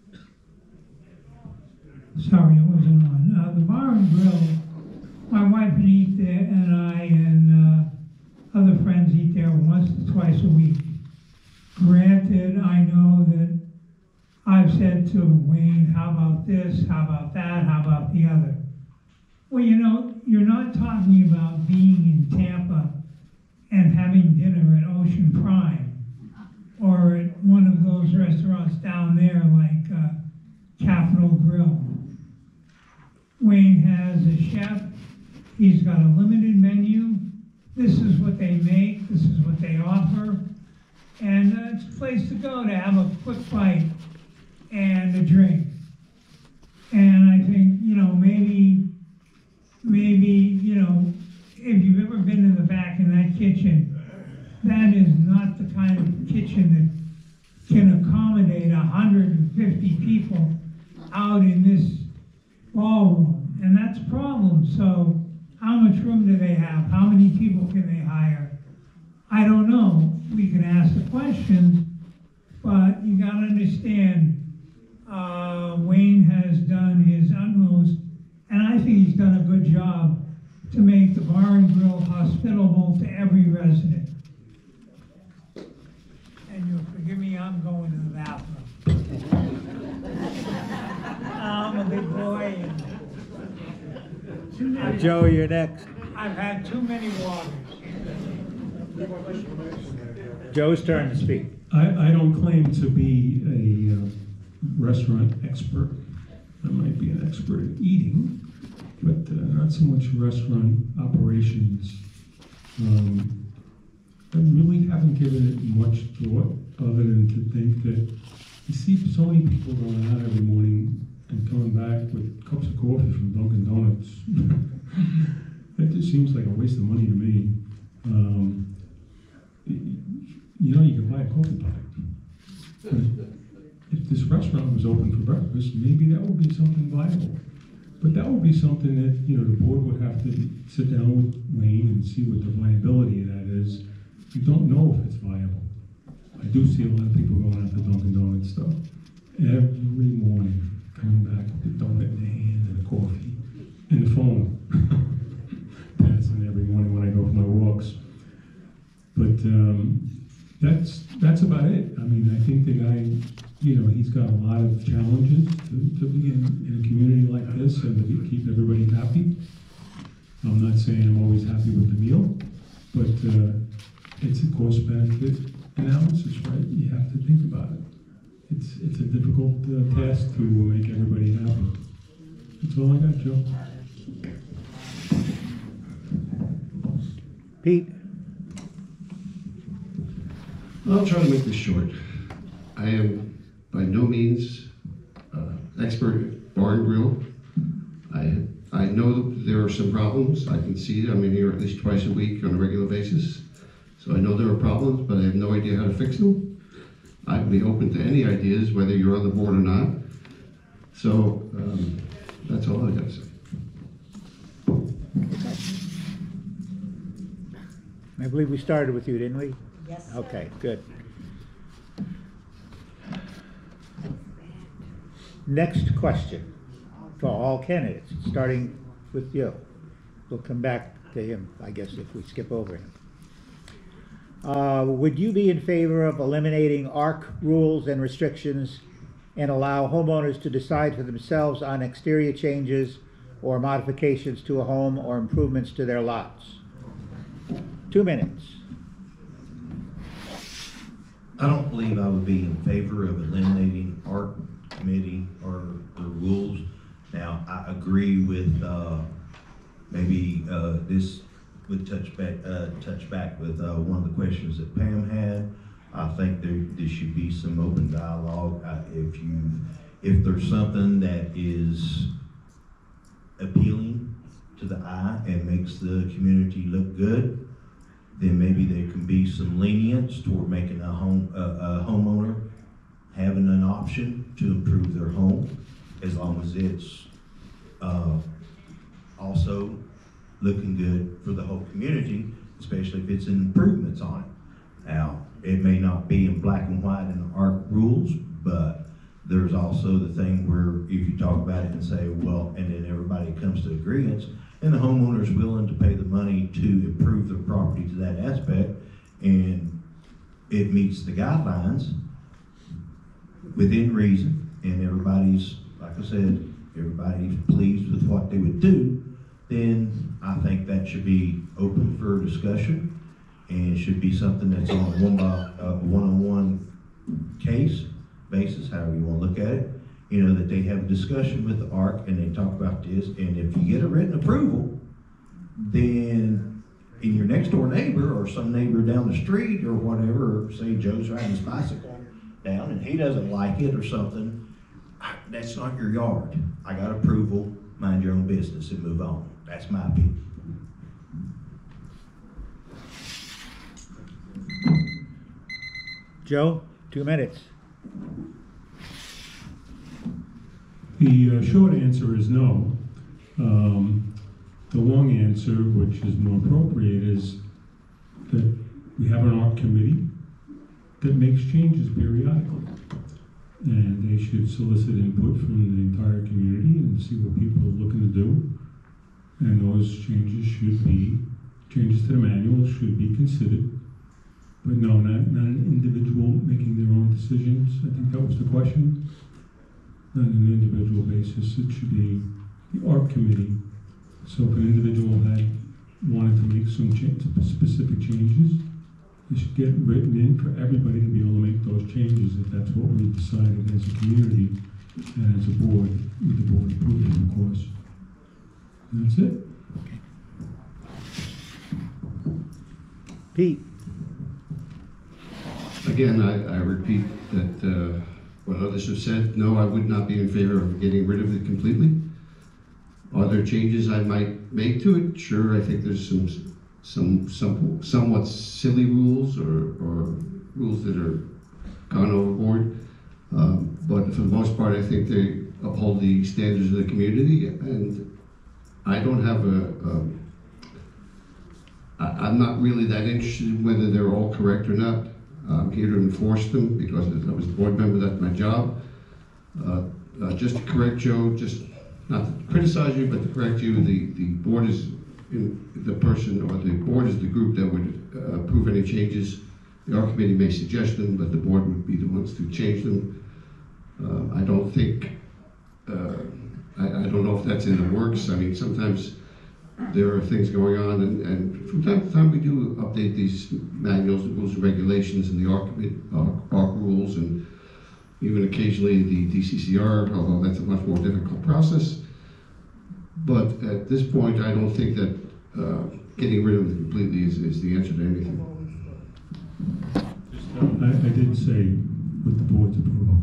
sorry, it wasn't on. Uh, the bar and grill, my wife and eat there, and I and uh, other friends eat there once or twice a week. Granted, I know that I've said to Wayne, how about this, how about that, how about the other? Well, you know, you're not talking about being in Tampa and having dinner at Ocean Prime or at one of those restaurants down there like uh, Capitol Grill. Wayne has a chef. He's got a limited menu. This is what they make. This is what they offer. And uh, it's a place to go to have a quick bite and a drink. And I think, you know, maybe, maybe, you know, if you've ever been in the back in that kitchen, that is not the kind of kitchen that can accommodate one hundred fifty people out in this ballroom. And that's a problem. So how much room do they have? How many people can they hire? I don't know. We can ask the questions, but you gotta understand, uh, Wayne has done his utmost, and I think he's done a good job to make the bar and grill hospitable to every resident. Joe, you're next. I've had too many waters. Joe's turn to speak. I, I don't claim to be a uh, restaurant expert. I might be an expert at eating, but uh, not so much restaurant operations. Um, I really haven't given it much thought other than to think that you see so many people going out every morning and coming back with cups of coffee from Dunkin' Donuts. It just seems like a waste of money to me. Um, you know, you can buy a coffee pot. If this restaurant was open for breakfast, maybe that would be something viable. But that would be something that, you know, the board would have to sit down with Wayne and see what the viability of that is. We don't know if it's viable. I do see a lot of people going out to Dunkin' Donuts stuff every morning, coming back with a donut in their hand and a coffee and the phone. Passing every morning when I go for my walks. But um, that's that's about it. I mean, I think the guy, you know, he's got a lot of challenges to, to be in, in a community like this and to be, keep everybody happy. I'm not saying I'm always happy with the meal, but uh, it's a cost-benefit analysis, right? You have to think about it. It's it's a difficult uh, task to make everybody happy. That's all I got, Joe. Pete? I'll try to make this short. I am by no means uh, expert at bar and grill. I I know there are some problems. I can see it. I'm in here at least twice a week on a regular basis. So I know there are problems, but I have no idea how to fix them. I'd be open to any ideas, whether you're on the board or not. So um, that's all I got to say. I believe we started with you, didn't we? Yes. Okay, good. Next question for all candidates, starting with you. We'll come back to him, I guess, if we skip over him. Uh, would you be in favor of eliminating A R C rules and restrictions and allow homeowners to decide for themselves on exterior changes or modifications to a home or improvements to their lots? Two minutes. I don't believe I would be in favor of eliminating art committee or the rules. Now, I agree with, uh, maybe, uh, this would touch back, uh, touch back with, uh, one of the questions that Pam had. I think there, there should be some open dialogue. Uh, if you, if there's something that is appealing to the eye and makes the community look good, then maybe there can be some lenience toward making a home, uh, a homeowner having an option to improve their home, as long as it's uh, also looking good for the whole community, especially if it's improvements on it. Now, it may not be in black and white in the A R C rules, but there's also the thing where if you talk about it and say, well, and then everybody comes to agreement, and the homeowner's willing to pay the money to improve their property to that aspect, and it meets the guidelines within reason, and everybody's, like I said, everybody's pleased with what they would do, then I think that should be open for discussion, and it should be something that's on a one by, uh, one-on-one case basis, however you want to look at it. You know, that they have a discussion with the A R C and they talk about this, and if you get a written approval, then in your next door neighbor or some neighbor down the street or whatever, or say Joe's riding his bicycle down and he doesn't like it or something, that's not your yard. I got approval, mind your own business and move on. That's my opinion. Joe, two minutes. The uh, short answer is no. Um, the long answer, which is more appropriate, is that we have an art committee that makes changes periodically. And they should solicit input from the entire community and see what people are looking to do. And those changes should be, changes to the manual should be considered. But no, not, not an individual making their own decisions. I think that was the question. Not on an individual basis. It should be the A R C committee So if an individual had wanted to make some cha- specific changes, it should get written in for everybody to be able to make those changes, if that's what we decided as a community and as a board, with the board approving, of course. And that's it. Pete? Again, I, I repeat that uh, what others have said, no, I would not be in favor of getting rid of it completely. Are there changes I might make to it? Sure, I think there's some some, some somewhat silly rules or, or rules that are gone overboard. Um, but for the most part, I think they uphold the standards of the community, and I don't have a, a I, I'm not really that interested in whether they're all correct or not. I'm here to enforce them because as I was a board member, that's my job. Uh, uh, just to correct Joe, just not to criticize you, but to correct you, the, the board is in, the person, or the board is the group that would uh, approve any changes. The art committee may suggest them, but the board would be the ones to change them. Uh, I don't think, uh, I, I don't know if that's in the works. I mean, sometimes there are things going on, and, and from time to time we do update these manuals, rules, and regulations, and the art, uh, art rules, and even occasionally the D C C R, although that's a much more difficult process. But at this point, I don't think that uh, getting rid of it completely is, is the answer to anything. I, I did say with the board's approval.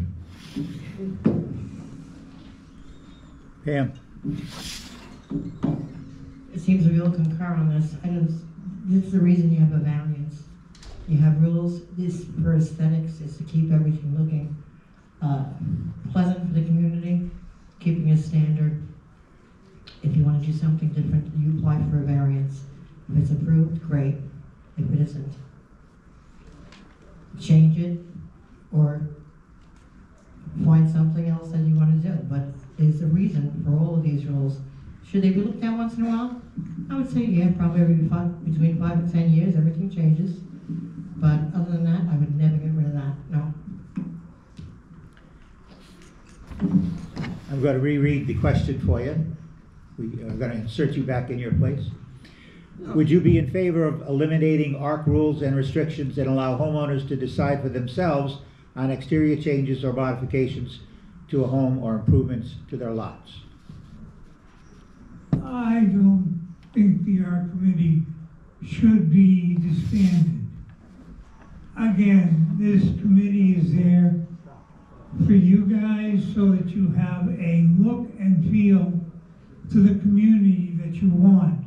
Pam? It seems we all concur on this. I just, this is the reason you have a variance. You have rules. This, for aesthetics, is to keep everything looking uh, pleasant for the community, keeping a standard. If you want to do something different, you apply for a variance. If it's approved, great. If it isn't, change it or find something else that you want to do. But there's a reason for all of these rules. Should they be looked at once in a while? I would say, yeah, probably every five, between five and ten years, everything changes. But other than that, I would never get rid of that, no. I'm going to reread the question for you. We are going to insert you back in your place. Would you be in favor of eliminating A R C rules and restrictions that allow homeowners to decide for themselves on exterior changes or modifications to a home or improvements to their lots? I don't think the art committee should be disbanded. Again, this committee is there for you guys so that you have a look and feel to the community that you want.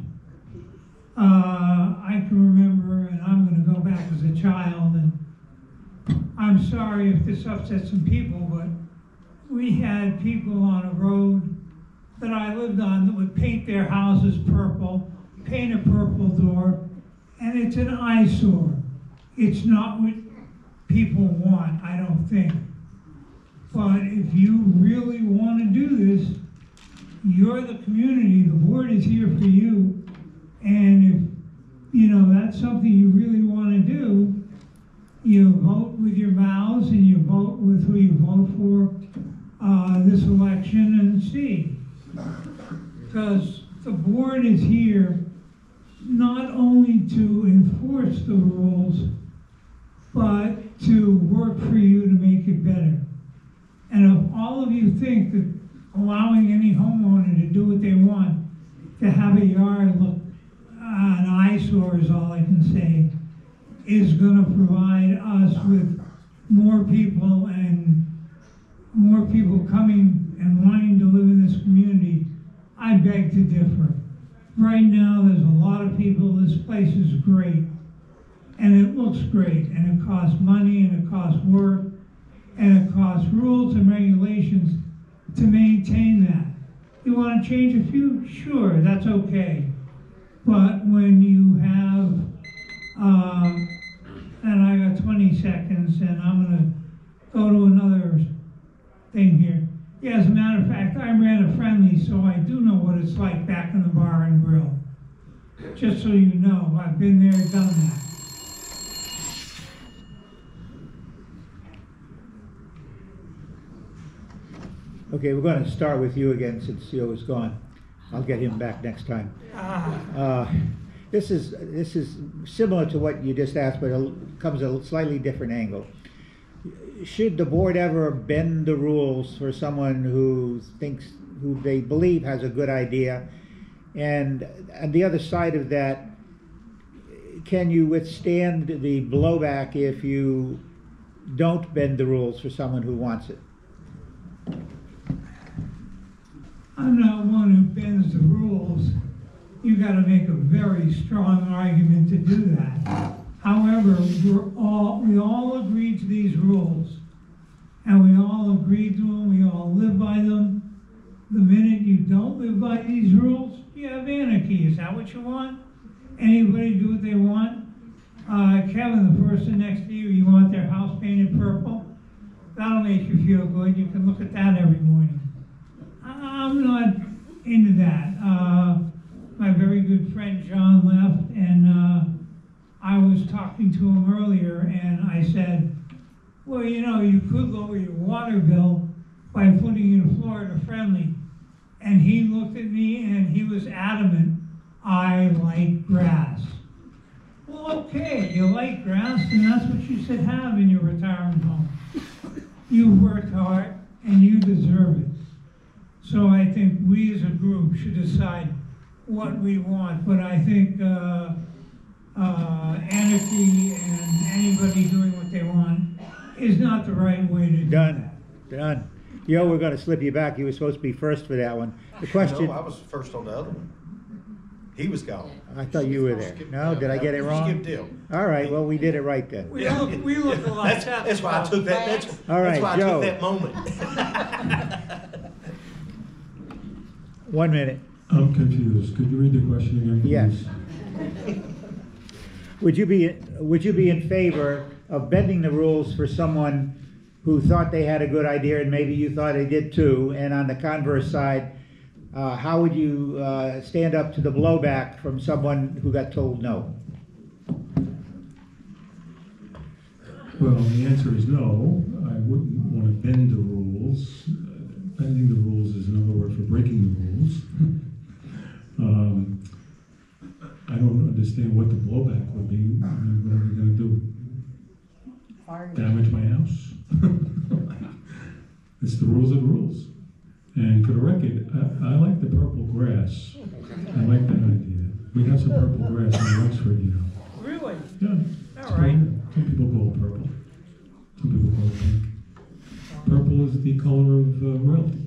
Uh, I can remember, and I'm going to go back as a child, and I'm sorry if this upsets some people, but we had people on a road that I lived on that would paint their houses purple, paint a purple door, and it's an eyesore. It's not what people want, I don't think. But if you really want to do this, you're the community, the board is here for you, and if, you know, that's something you really want to do, you vote with your mouths and you vote with who you vote for uh, this election and see. Because the board is here not only to enforce the rules, but to work for you to make it better. And if all of you think that allowing any homeowner to do what they want, to have a yard look uh, an eyesore is all I can say, is going to provide us with more people and more people coming and wanting to live in this community, I beg to differ. Right now, there's a lot of people, this place is great, and it looks great, and it costs money, and it costs work, and it costs rules and regulations to maintain that. You want to change a few? Sure, that's okay. But when you have, uh, and I got twenty seconds, and I'm going to go to another thing here. Yeah, as a matter of fact, I ran a friendly, so I do know what it's like back in the bar and grill. Just so you know, I've been there, done that. Okay, we're going to start with you again since Joe is gone. I'll get him back next time. Ah, Uh, This is, this is similar to what you just asked, but it comes a slightly different angle. Should the board ever bend the rules for someone who thinks, who they believe has a good idea? And on the other side of that, can you withstand the blowback if you don't bend the rules for someone who wants it? I'm not one who bends the rules. You gotta make a very strong argument to do that. However, we're all, we all agreed to these rules, and we all agreed to them, we all live by them. The minute you don't live by these rules, you have anarchy. Is that what you want? Anybody do what they want? Uh, Kevin, the person next to you, you want their house painted purple? That'll make you feel good. You can look at that every morning. I'm not into that. Uh, my very good friend John left, and uh, I was talking to him earlier, and I said, well, you know, you could lower your water bill by putting in Florida Friendly. And he looked at me and he was adamant, I like grass. Well, okay, you like grass, and that's what you should have in your retirement home. You worked hard and you deserve it. So I think we as a group should decide what we want, but I think uh, uh, anarchy and anybody doing what they want is not the right way to do Done, that. done. Yo, we're gonna slip you back. You were supposed to be first for that one. The question, No, I was first on the other one. He was gone. I thought you were there. No, did I get it wrong? Skip Deal. All right, well, we did it right then. We look, we look a lot That's, tougher. that's why I took that, that's, All right, that's why I Joe. took that moment. One minute. I'm confused. Could you read the question again, please? Yes. Would you be, would you be in favor of bending the rules for someone who thought they had a good idea and maybe you thought they did too? And on the converse side, uh, how would you uh, stand up to the blowback from someone who got told no? Well, the answer is no. I wouldn't want to bend the rules. Uh, Bending the rules is another word for breaking the rules. um, I don't understand what the blowback would be. I mean, what are we going to do? Damage my house? It's the rules are the rules. And for the record, I, I like the purple grass. I like that idea. We have some purple grass in Wexford, you know. Really? Yeah. All right. Some people call it purple. Some people call it pink. Purple is the color of uh, royalty.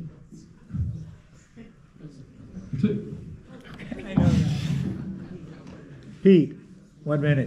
That's it. I know that. Pete, one minute.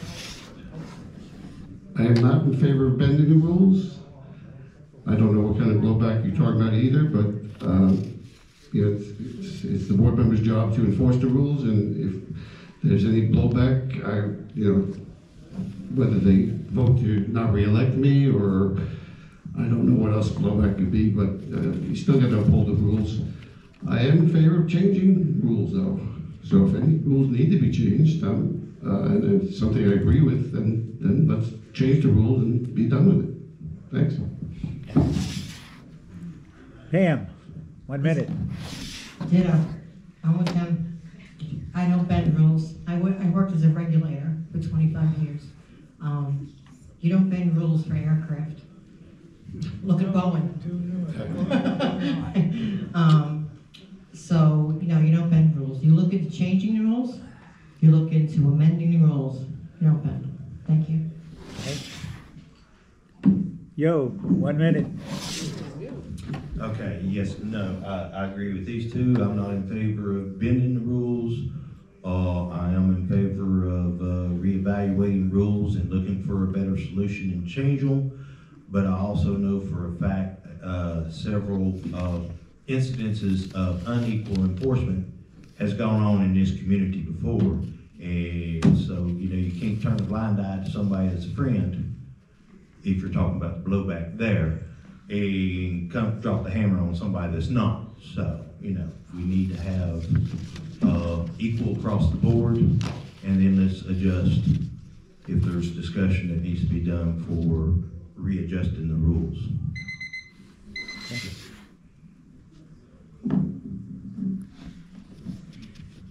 I am not in favor of bending the rules. I don't know what kind of blowback you're talking about either, but um, you know, it's, it's, it's the board member's job to enforce the rules, and if there's any blowback, I, you know, whether they vote to not re-elect me or I don't know what else blowback could be, but uh, you still got to uphold the rules. I am in favor of changing rules, though. So if any rules need to be changed, um, uh, and it's something I agree with, then then let's change the rules and be done with it. Thanks. Pam, one minute. Ditto. I'm with them. I don't bend rules. I wo- I worked as a regulator for twenty-five years. Um, you don't bend rules for aircraft. Look at Boeing. um, so, you know, you don't bend rules. You look into changing the rules, you look into amending the rules. You don't bend them. Thank you. Yo, one minute. Okay, yes, no, I, I agree with these two. I'm not in favor of bending the rules. Uh, I am in favor of uh, reevaluating rules and looking for a better solution and change them. But I also know for a fact uh, several uh, incidences of unequal enforcement has gone on in this community before. And so, you know, you can't turn a blind eye to somebody that's a friend if you're talking about the blowback there, and come drop the hammer on somebody that's not. So, you know, we need to have uh, equal across the board, and then let's adjust if there's discussion that needs to be done for readjusting the rules.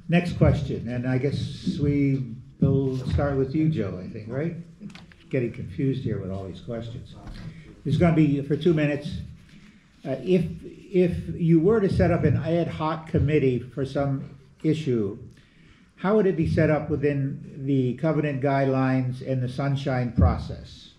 Next question, and I guess we will start with you, Joe, I think, right? Getting confused here with all these questions. It's gonna be for two minutes. Uh, if, if you were to set up an ad hoc committee for some issue, how would it be set up within the covenant guidelines and the sunshine process?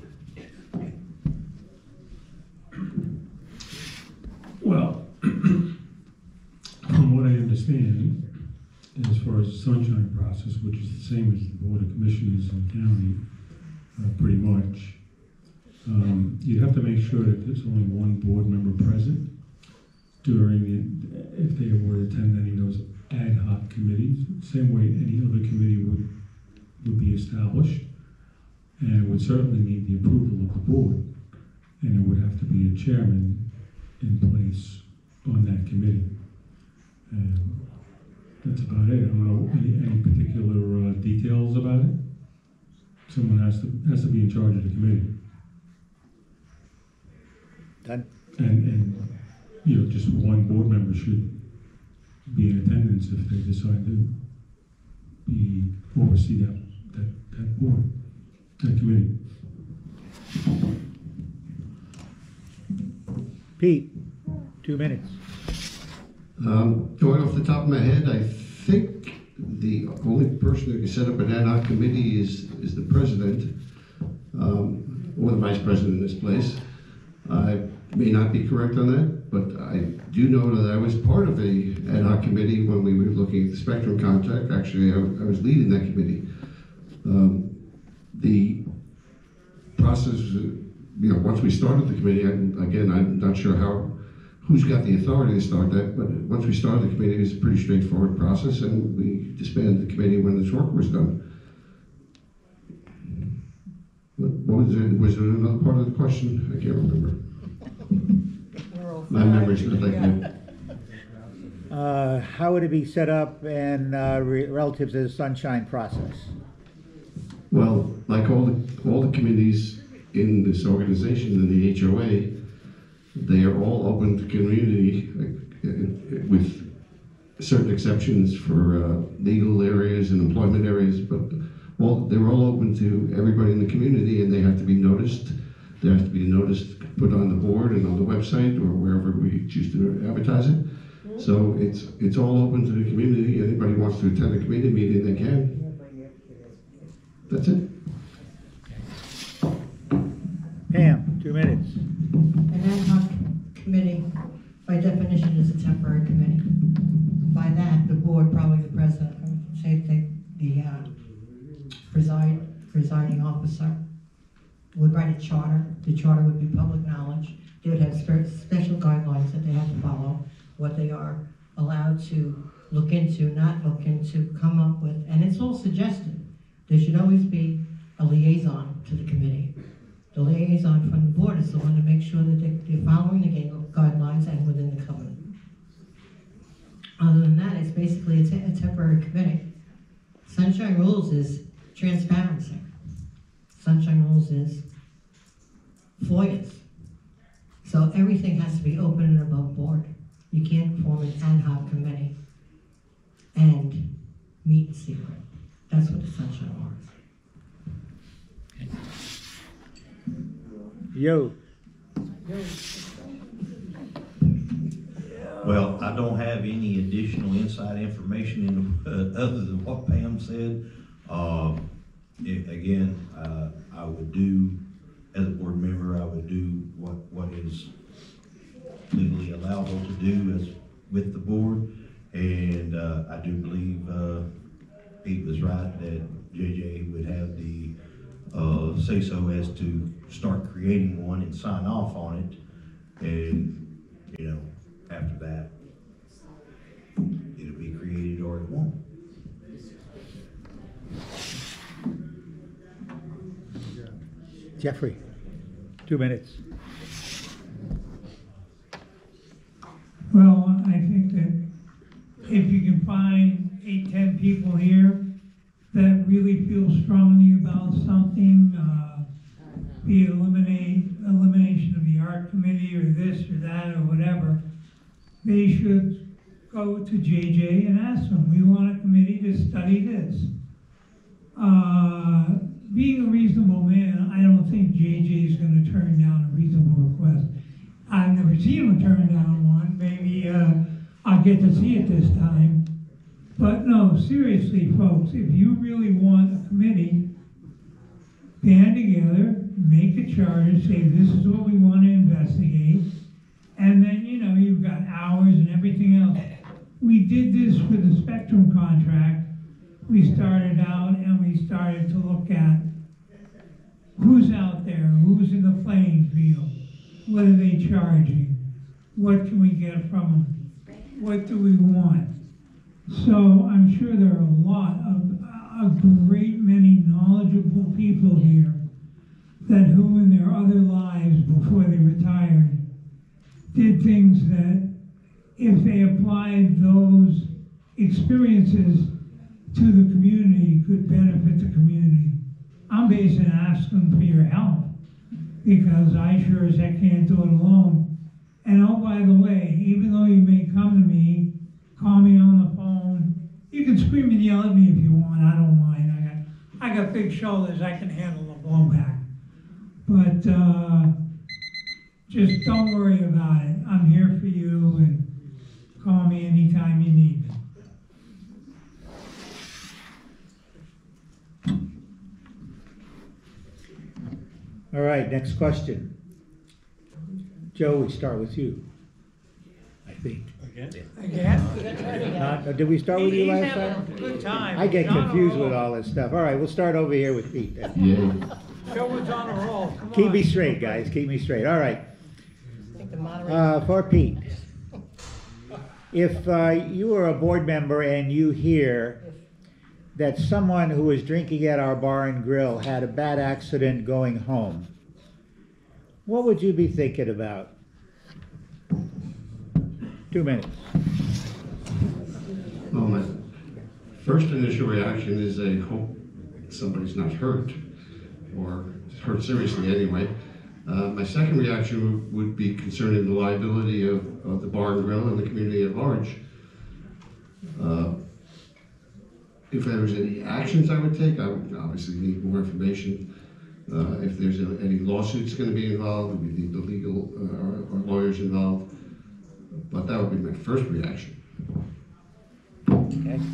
Well, from what I understand, as far as the sunshine process, which is the same as the Board of Commissioners in the county, uh, pretty much, um, you'd have to make sure that there's only one board member present during, the, if they were to attend any of those ad hoc committees, same way any other committee would, would be established, and would certainly need the approval of the board, and there would have to be a chairman in place on that committee. And that's about it. I don't know any, any particular uh, details about it. Someone has to has to be in charge of the committee. Done? And, and you know, just one board member should be in attendance if they decide to be oversee that that, that board, that committee. Pete, two minutes. Um, going off the top of my head, I think the only person that can set up an ad hoc committee is, is the president, um, or the vice president in this place. I may not be correct on that, but I do know that I was part of a ad hoc committee when we were looking at the spectrum contract. Actually, I, I was leading that committee. Um, the process, you know, once we started the committee, I, again, I'm not sure how, who's got the authority to start that, but once we started the committee, it was a pretty straightforward process, and we disbanded the committee when its work was done. What what was it? Was there another part of the question? I can't remember. My memory's not that good. Uh, how would it be set up and uh, re relative to the sunshine process? Well, like all the, all the committees in this organization, in the H O A, they are all open to community uh, with certain exceptions for uh, legal areas and employment areas, but all, they're all open to everybody in the community, and they have to be noticed. There has to be a notice put on the board and on the website or wherever we choose to advertise it. So it's it's all open to the community. Anybody wants to attend a community meeting, they can. That's it. Pam, two minutes. An ad hoc committee, by definition, is a temporary committee. By that, the board, probably the president, I would say the, the uh, preside, presiding officer, would write a charter. The charter would be public knowledge. They would have spe special guidelines that they have to follow, what they are allowed to look into, not look into, come up with, and it's all suggested. There should always be a liaison to the committee. The liaison from the board is the one to make sure that they, they're following the guidelines and within the covenant. Other than that, it's basically a, te a temporary committee. Sunshine Rules is transparency. Sunshine Rules is F O I As. So everything has to be open and above board. You can't form an ad hoc committee and meet in secret. That's what the Sunshine Law is. Yo. Well, I don't have any additional inside information in, uh, other than what Pam said. Uh, it, again, uh, I would do, as a board member, I would do what, what is legally allowable to do as with the board. And uh, I do believe uh, Pete was right that J J would have the uh, say so as to start creating one and sign off on it. And, you know, after that, it'll be created or it won't. Jeffrey, two minutes. Well, I think that if you can find eight, ten people here that really feel strongly about something, uh, be it eliminate, elimination of the art committee or this or that or whatever, they should go to J J and ask them, we want a committee to study this. Uh, being a reasonable man, I don't think J J is gonna turn down a reasonable request. I've never seen him turn down one. Maybe uh, I'll get to see it this time. But no, seriously, folks, if you really want a committee, band together, make a charter, say this is what we want to investigate, and then, you know, you've got hours and everything else. We did this with the Spectrum contract. We started out and we started to look at who's out there, who's in the playing field, what are they charging, what can we get from them, what do we want. So I'm sure there are a lot of, a great many knowledgeable people here that who in their other lives before they retired did things that if they applied those experiences to the community could benefit the community. I'm basically asking for your help because I sure as heck can't do it alone. And oh, by the way, even though you may come to me, call me on the phone, you can scream and yell at me if you want, I don't mind. I got, I got big shoulders, I can handle the blowback. But uh, just don't worry about it. I'm here for you and call me anytime you need me. All right, next question. Joe, we start with you, I think. Again? Uh, Did we start with you He's last having time? a good time. I get He's on a confused with roll. all this stuff. All right, we'll start over here with Pete then. Yeah. Joe was on a roll. Come Keep on. me straight, guys, keep me straight. All right, I think the moderator. uh, for Pete. If uh, you were a board member and you hear that someone who was drinking at our bar and grill had a bad accident going home, what would you be thinking about? Two minutes. Well, my first initial reaction is I hope somebody's not hurt, or hurt seriously anyway. Uh, my second reaction would be concerning the liability of, of the bar and grill and the community at large. Uh, if there was any actions I would take, I would obviously need more information. Uh, if there's a, any lawsuits going to be involved, we need the legal uh, or, or lawyers involved. But that would be my first reaction. Okay.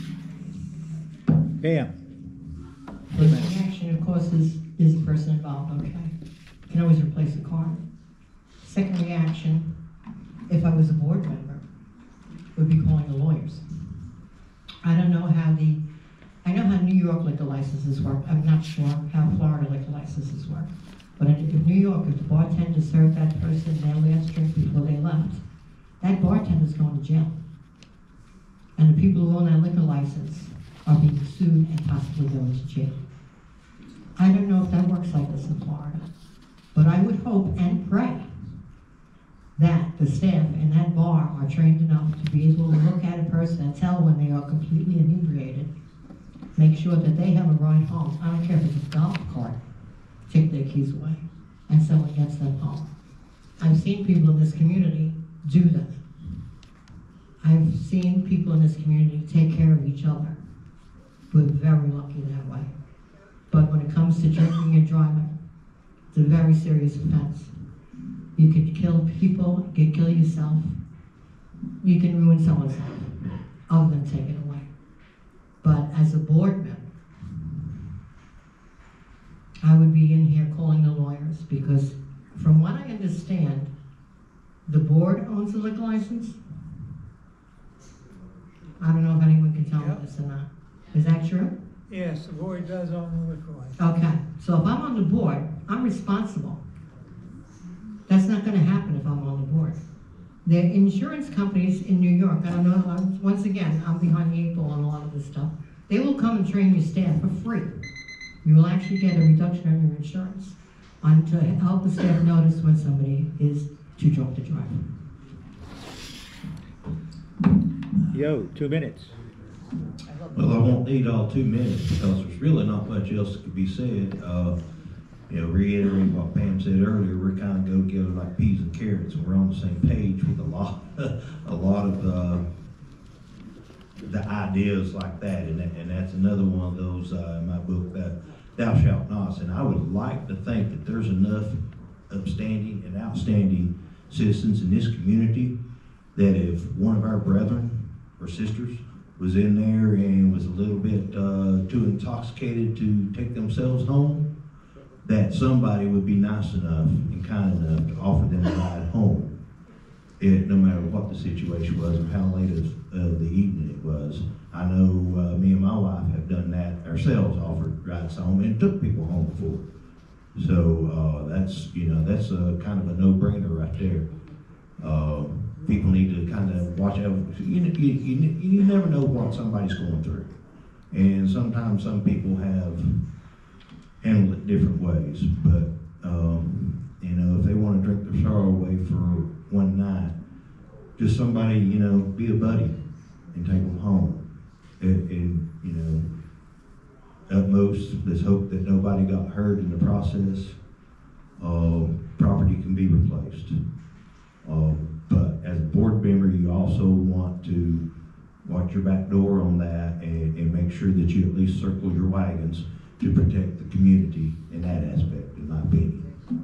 Pam. First reaction, of course, is, is the person involved, okay? Can always replace the car. Second reaction, if I was a board member, would be calling the lawyers. I don't know how the, I know how New York liquor licenses work. I'm not sure how Florida liquor licenses work. But if New York, if the bartender served that person their last drink before they left, that bartender's going to jail. And the people who own that liquor license are being sued and possibly going to jail. I don't know if that works like this in Florida, but I would hope and pray that the staff in that bar are trained enough to be able to look at a person and tell when they are completely inebriated, make sure that they have a ride home. I don't care if it's a golf cart, take their keys away, and someone gets them home. I've seen people in this community do that. I've seen people in this community take care of each other. We're very lucky that way. But when it comes to drinking and driving, it's a very serious offense. You could kill people, you could kill yourself, you can ruin someone's life, other than take it away. But as a board member, I would be in here calling the lawyers because from what I understand, the board owns the liquor license. I don't know if anyone can tell me Yep. this or not. Is that true? Yes, the board does own the liquor license. Okay, so if I'm on the board, I'm responsible. That's not gonna happen if I'm on the board. The insurance companies in New York, I don't know, I'm- once again, I'm behind the eight ball on a lot of this stuff. They will come and train your staff for free. You will actually get a reduction on your insurance on to help the staff notice when somebody is too drunk to drive. Yo, two minutes. Well, I won't need all two minutes because there's really not much else that could be said. Uh, you know, reiterate what Pam said earlier, we're kind of go together like peas and carrots, and we're on the same page with a lot, a lot of uh, the ideas like that, and that, and that's another one of those uh, in my book, that thou shalt not. And I would like to think that there's enough upstanding and outstanding citizens in this community that if one of our brethren or sisters was in there and was a little bit uh, too intoxicated to take themselves home, that somebody would be nice enough and kind enough to offer them a ride home, it, no matter what the situation was or how late of uh, the evening it was. I know uh, me and my wife have done that ourselves, offered rides home and took people home before. So uh, that's, you know, that's a kind of a no-brainer right there. Uh, people need to kind of watch out. You, you, you, you never know what somebody's going through. And sometimes some people have handled it different ways. But, um, you know, if they want to drink their sorrow away for one night, just somebody, you know, be a buddy and take them home. And, and you know, at most, let's hope that nobody got hurt in the process. Uh, property can be replaced. Uh, but as a board member, you also want to watch your back door on that and, and make sure that you at least circle your wagons to protect the community in that aspect, in my opinion.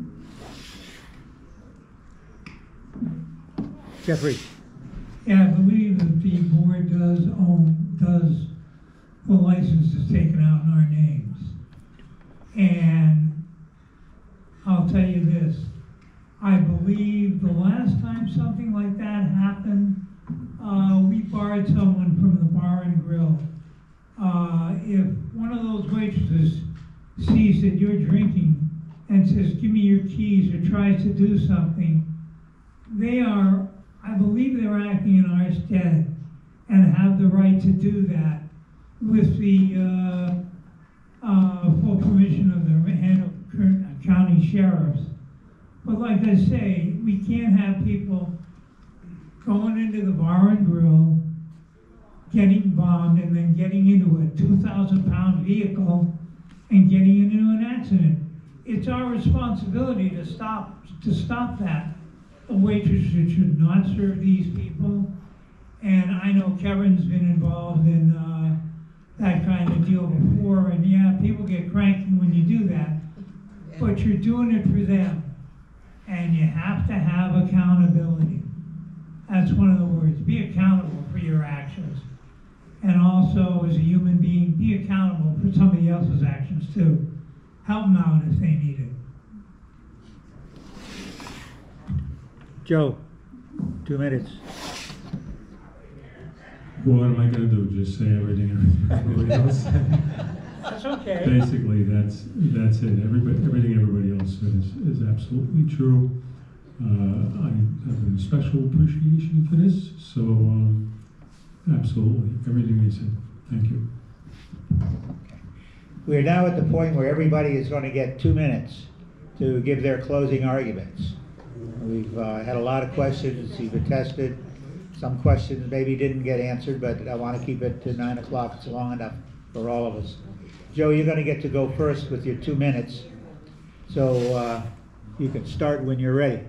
Jeffrey? Yeah, I believe that the board does own, does the licenses taken out in our names. And I'll tell you this, I believe the last time something like that happened, uh, we borrowed someone from the bar and grill. Uh, if one of those waitresses sees that you're drinking and says, give me your keys, or tries to do something, they are, I believe they're acting in our stead and have the right to do that with the uh, uh, full permission of the Hanover County Sheriffs. But like I say, we can't have people going into the bar and grill, getting bombed, and then getting into a two thousand pound vehicle and getting into an accident. It's our responsibility to stop, to stop that. The waitresses should not serve these people. And I know Kevin's been involved in uh, that kind of deal before, and yeah, people get cranky when you do that. But you're doing it for them. And you have to have accountability. That's one of the words. Be accountable for your actions. And also, as a human being, be accountable for somebody else's actions too. Help them out if they need it. Joe, two minutes. What am I gonna do, just say everything everybody else said? That's okay. Basically, that's, that's it. Everybody, everything everybody else said is, is absolutely true. Uh, I have a special appreciation for this, so um, absolutely, everything they said. Thank you. We're now at the point where everybody is going to get two minutes to give their closing arguments. We've uh, had a lot of questions you've attested. Some questions maybe didn't get answered, but I want to keep it to nine o'clock. It's long enough for all of us. Joe, you're going to get to go first with your two minutes. So uh, you can start when you're ready.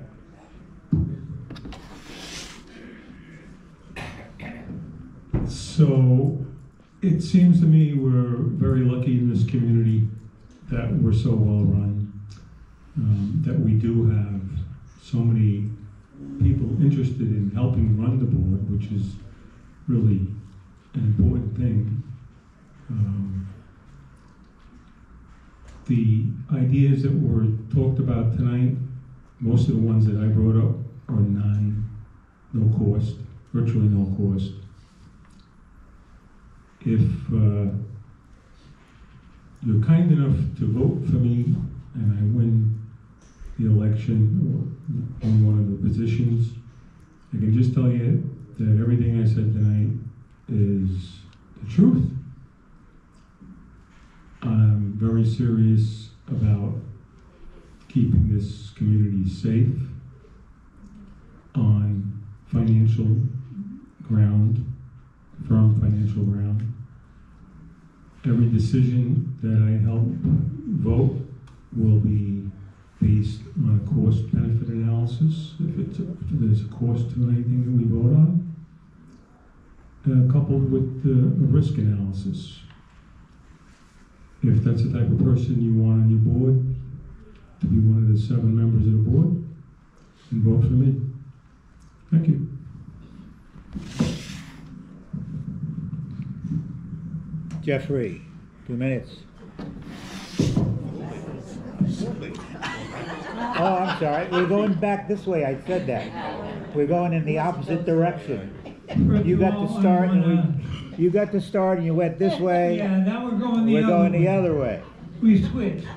So it seems to me we're very lucky in this community that we're so well run, um, that we do have so many people interested in helping run the board, which is really an important thing. Um, the ideas that were talked about tonight, most of the ones that I brought up are non, no cost, virtually no cost. If uh, you're kind enough to vote for me and I win the election or in one of the positions, I can just tell you that everything I said tonight is the truth. I'm very serious about keeping this community safe on financial ground, firm financial ground. Every decision that I help vote will be it's a- there's a cost to anything that we vote on, uh, coupled with the a risk analysis. If that's the type of person you want on your board, to be one of the seven members of the board, then vote for me. Thank you. Jeffrey, two minutes. Oh, I'm sorry, we're going back this way, I said that. We're going in the opposite direction. You got to start and we, you got to start and you went this way. Yeah, now we're going the We're other going the way. other way. We switched.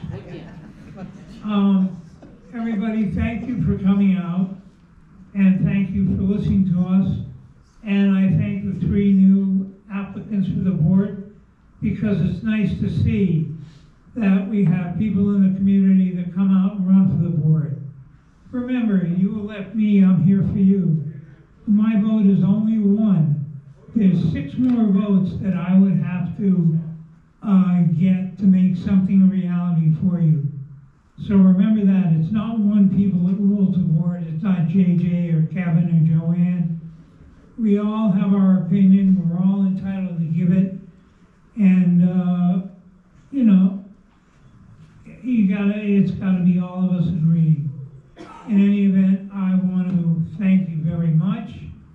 Um, everybody, thank you for coming out, and thank you for listening to us. And I thank the three new applicants for the board, because it's nice to see that we have people in the community that come out and run for the board. Remember, you elect me, I'm here for you. My vote is only one. There's six more votes that I would have to uh, get to make something a reality for you. So remember that, it's not one people that rules the board, it's not J J or Kevin or Joanne. We all have our opinion, we're all entitled to give it. And, uh, you know, you gotta, it's gotta be all of us agreeing. In any event, I want to thank you very much.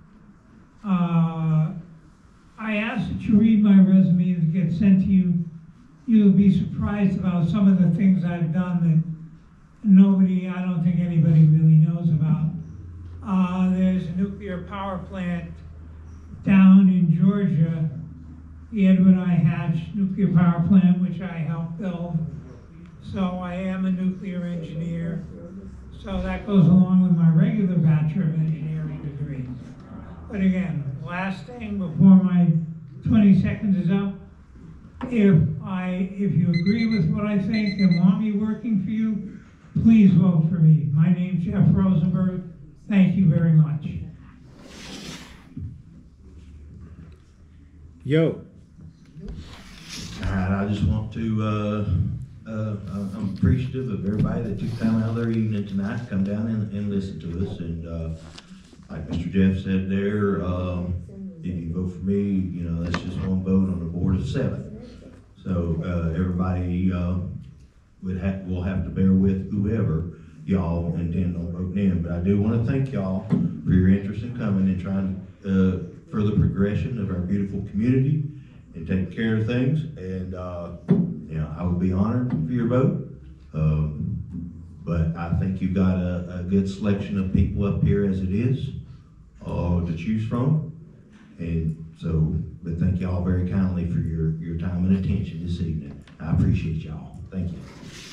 Uh, I ask that you read my resume that gets sent to you. You'll be surprised about some of the things I've done that nobody, I don't think anybody really knows about. Uh, there's a nuclear power plant down in Georgia, the Edward I. Hatch nuclear power plant, which I helped build. So I am a nuclear engineer. So that goes along with my regular Bachelor of Engineering degree. But again, last thing before my twenty seconds is up, if I, if you agree with what I think and want me working for you, please vote for me. My name's Jeff Rosenberg. Thank you very much. Yo. All right, I just want to, uh, uh, I'm appreciative of everybody that took time out of their evening tonight to come down and, and listen to us. And, uh, like Mister Jeff said there, um, if you vote for me, you know, that's just one vote on the board of seven. So, uh, everybody, uh, would have, will have to bear with whoever y'all intend on voting in. But I do want to thank y'all for your interest in coming and trying to, uh, further progression of our beautiful community and taking care of things. And, uh, you know, I would be honored for your vote. Um, but I think you've got a, a good selection of people up here as it is, uh, to choose from. And so, but thank y'all very kindly for your, your time and attention this evening. I appreciate y'all. Thank you.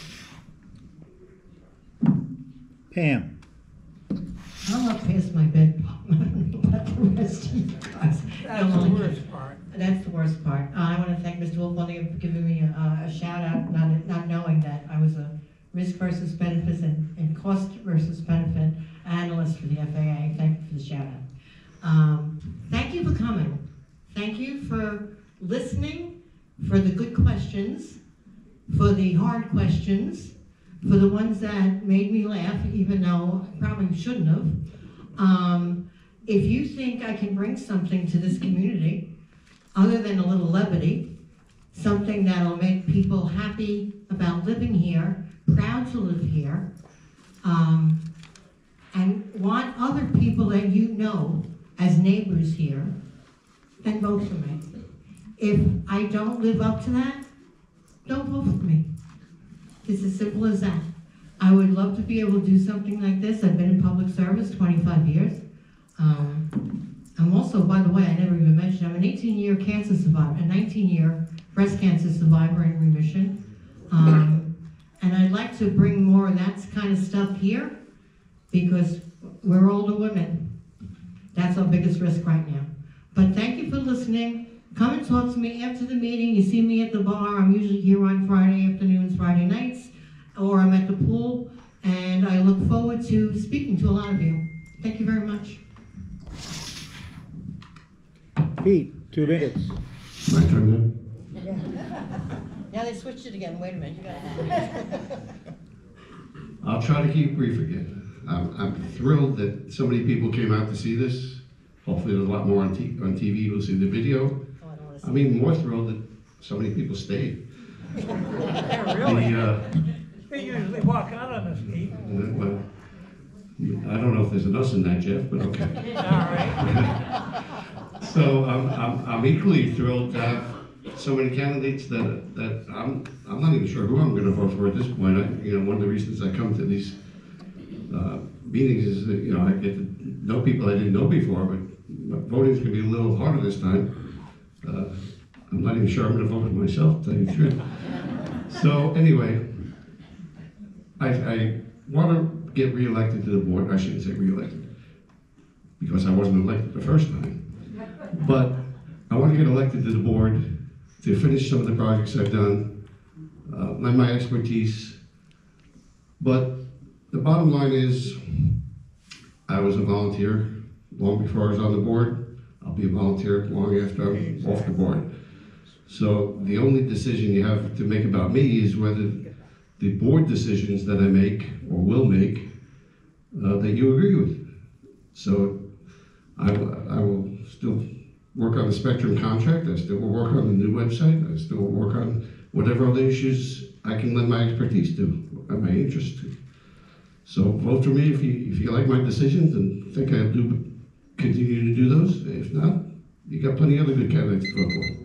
Pam. I'm up past my bed, I don't know about the rest of you guys. That's the worst part. That's the worst part. Uh, I want to thank Mister Wolfgang for giving me a, a shout out, not, not knowing that I was a risk versus benefits and, and cost versus benefit analyst for the F A A. Thank you for the shout out. Um, thank you for coming. Thank you for listening, for the good questions, for the hard questions, for the ones that made me laugh, even though I probably shouldn't have. Um, if you think I can bring something to this community, other than a little levity, something that'll make people happy about living here, proud to live here, um, and want other people that you know as neighbors here, then vote for me. If I don't live up to that, don't vote for me. It's as simple as that. I would love to be able to do something like this. I've been in public service twenty-five years. Um, I'm also, by the way, I never even mentioned, I'm an eighteen year cancer survivor, a nineteen year breast cancer survivor in remission. Um, and I'd like to bring more of that kind of stuff here, because we're older women. That's our biggest risk right now. But thank you for listening. Come and talk to me after the meeting. You see me at the bar. I'm usually here on Friday afternoons, Friday nights, or I'm at the pool, and I look forward to speaking to a lot of you. Thank you very much. Pete, two minutes. My turn then? Now they switched it again. Wait a minute. You got I'll try to keep brief again. I'm, I'm thrilled that so many people came out to see this. Hopefully there's a lot more on, t on T V who'll see the video. I'm even more thrilled that so many people stayed. Yeah, really? The, uh, They usually walk out on us, Pete. well, I don't know if there's an us in that, Jeff, but okay. All right. So I'm, I'm, I'm equally thrilled to have so many candidates that, that I'm, I'm not even sure who I'm gonna vote for at this point. I, you know, one of the reasons I come to these, uh, meetings is that, you know, I get to know people I didn't know before, but voting's gonna be a little harder this time. Uh, I'm not even sure I'm gonna vote for myself, to tell you the truth. So anyway, I, I wanna get reelected to the board. I shouldn't say reelected, because I wasn't elected the first time. But I want to get elected to the board to finish some of the projects I've done, uh, lend my expertise. But the bottom line is, I was a volunteer long before I was on the board. I'll be a volunteer long after I'm off the board. So the only decision you have to make about me is whether the board decisions that I make or will make uh, that you agree with. So I, I will still work on the Spectrum contract. I still will work on the new website. I still will work on whatever other issues I can lend my expertise to and my interest to. So vote for me if you if you like my decisions and think I'll do continue to do those. If not, you got plenty of other good candidates to vote for.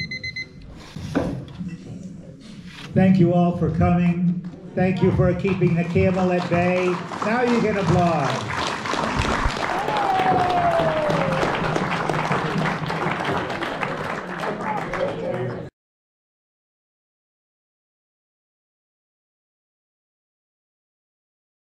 Thank you all for coming. Thank you for keeping the camel at bay. Now you can applaud.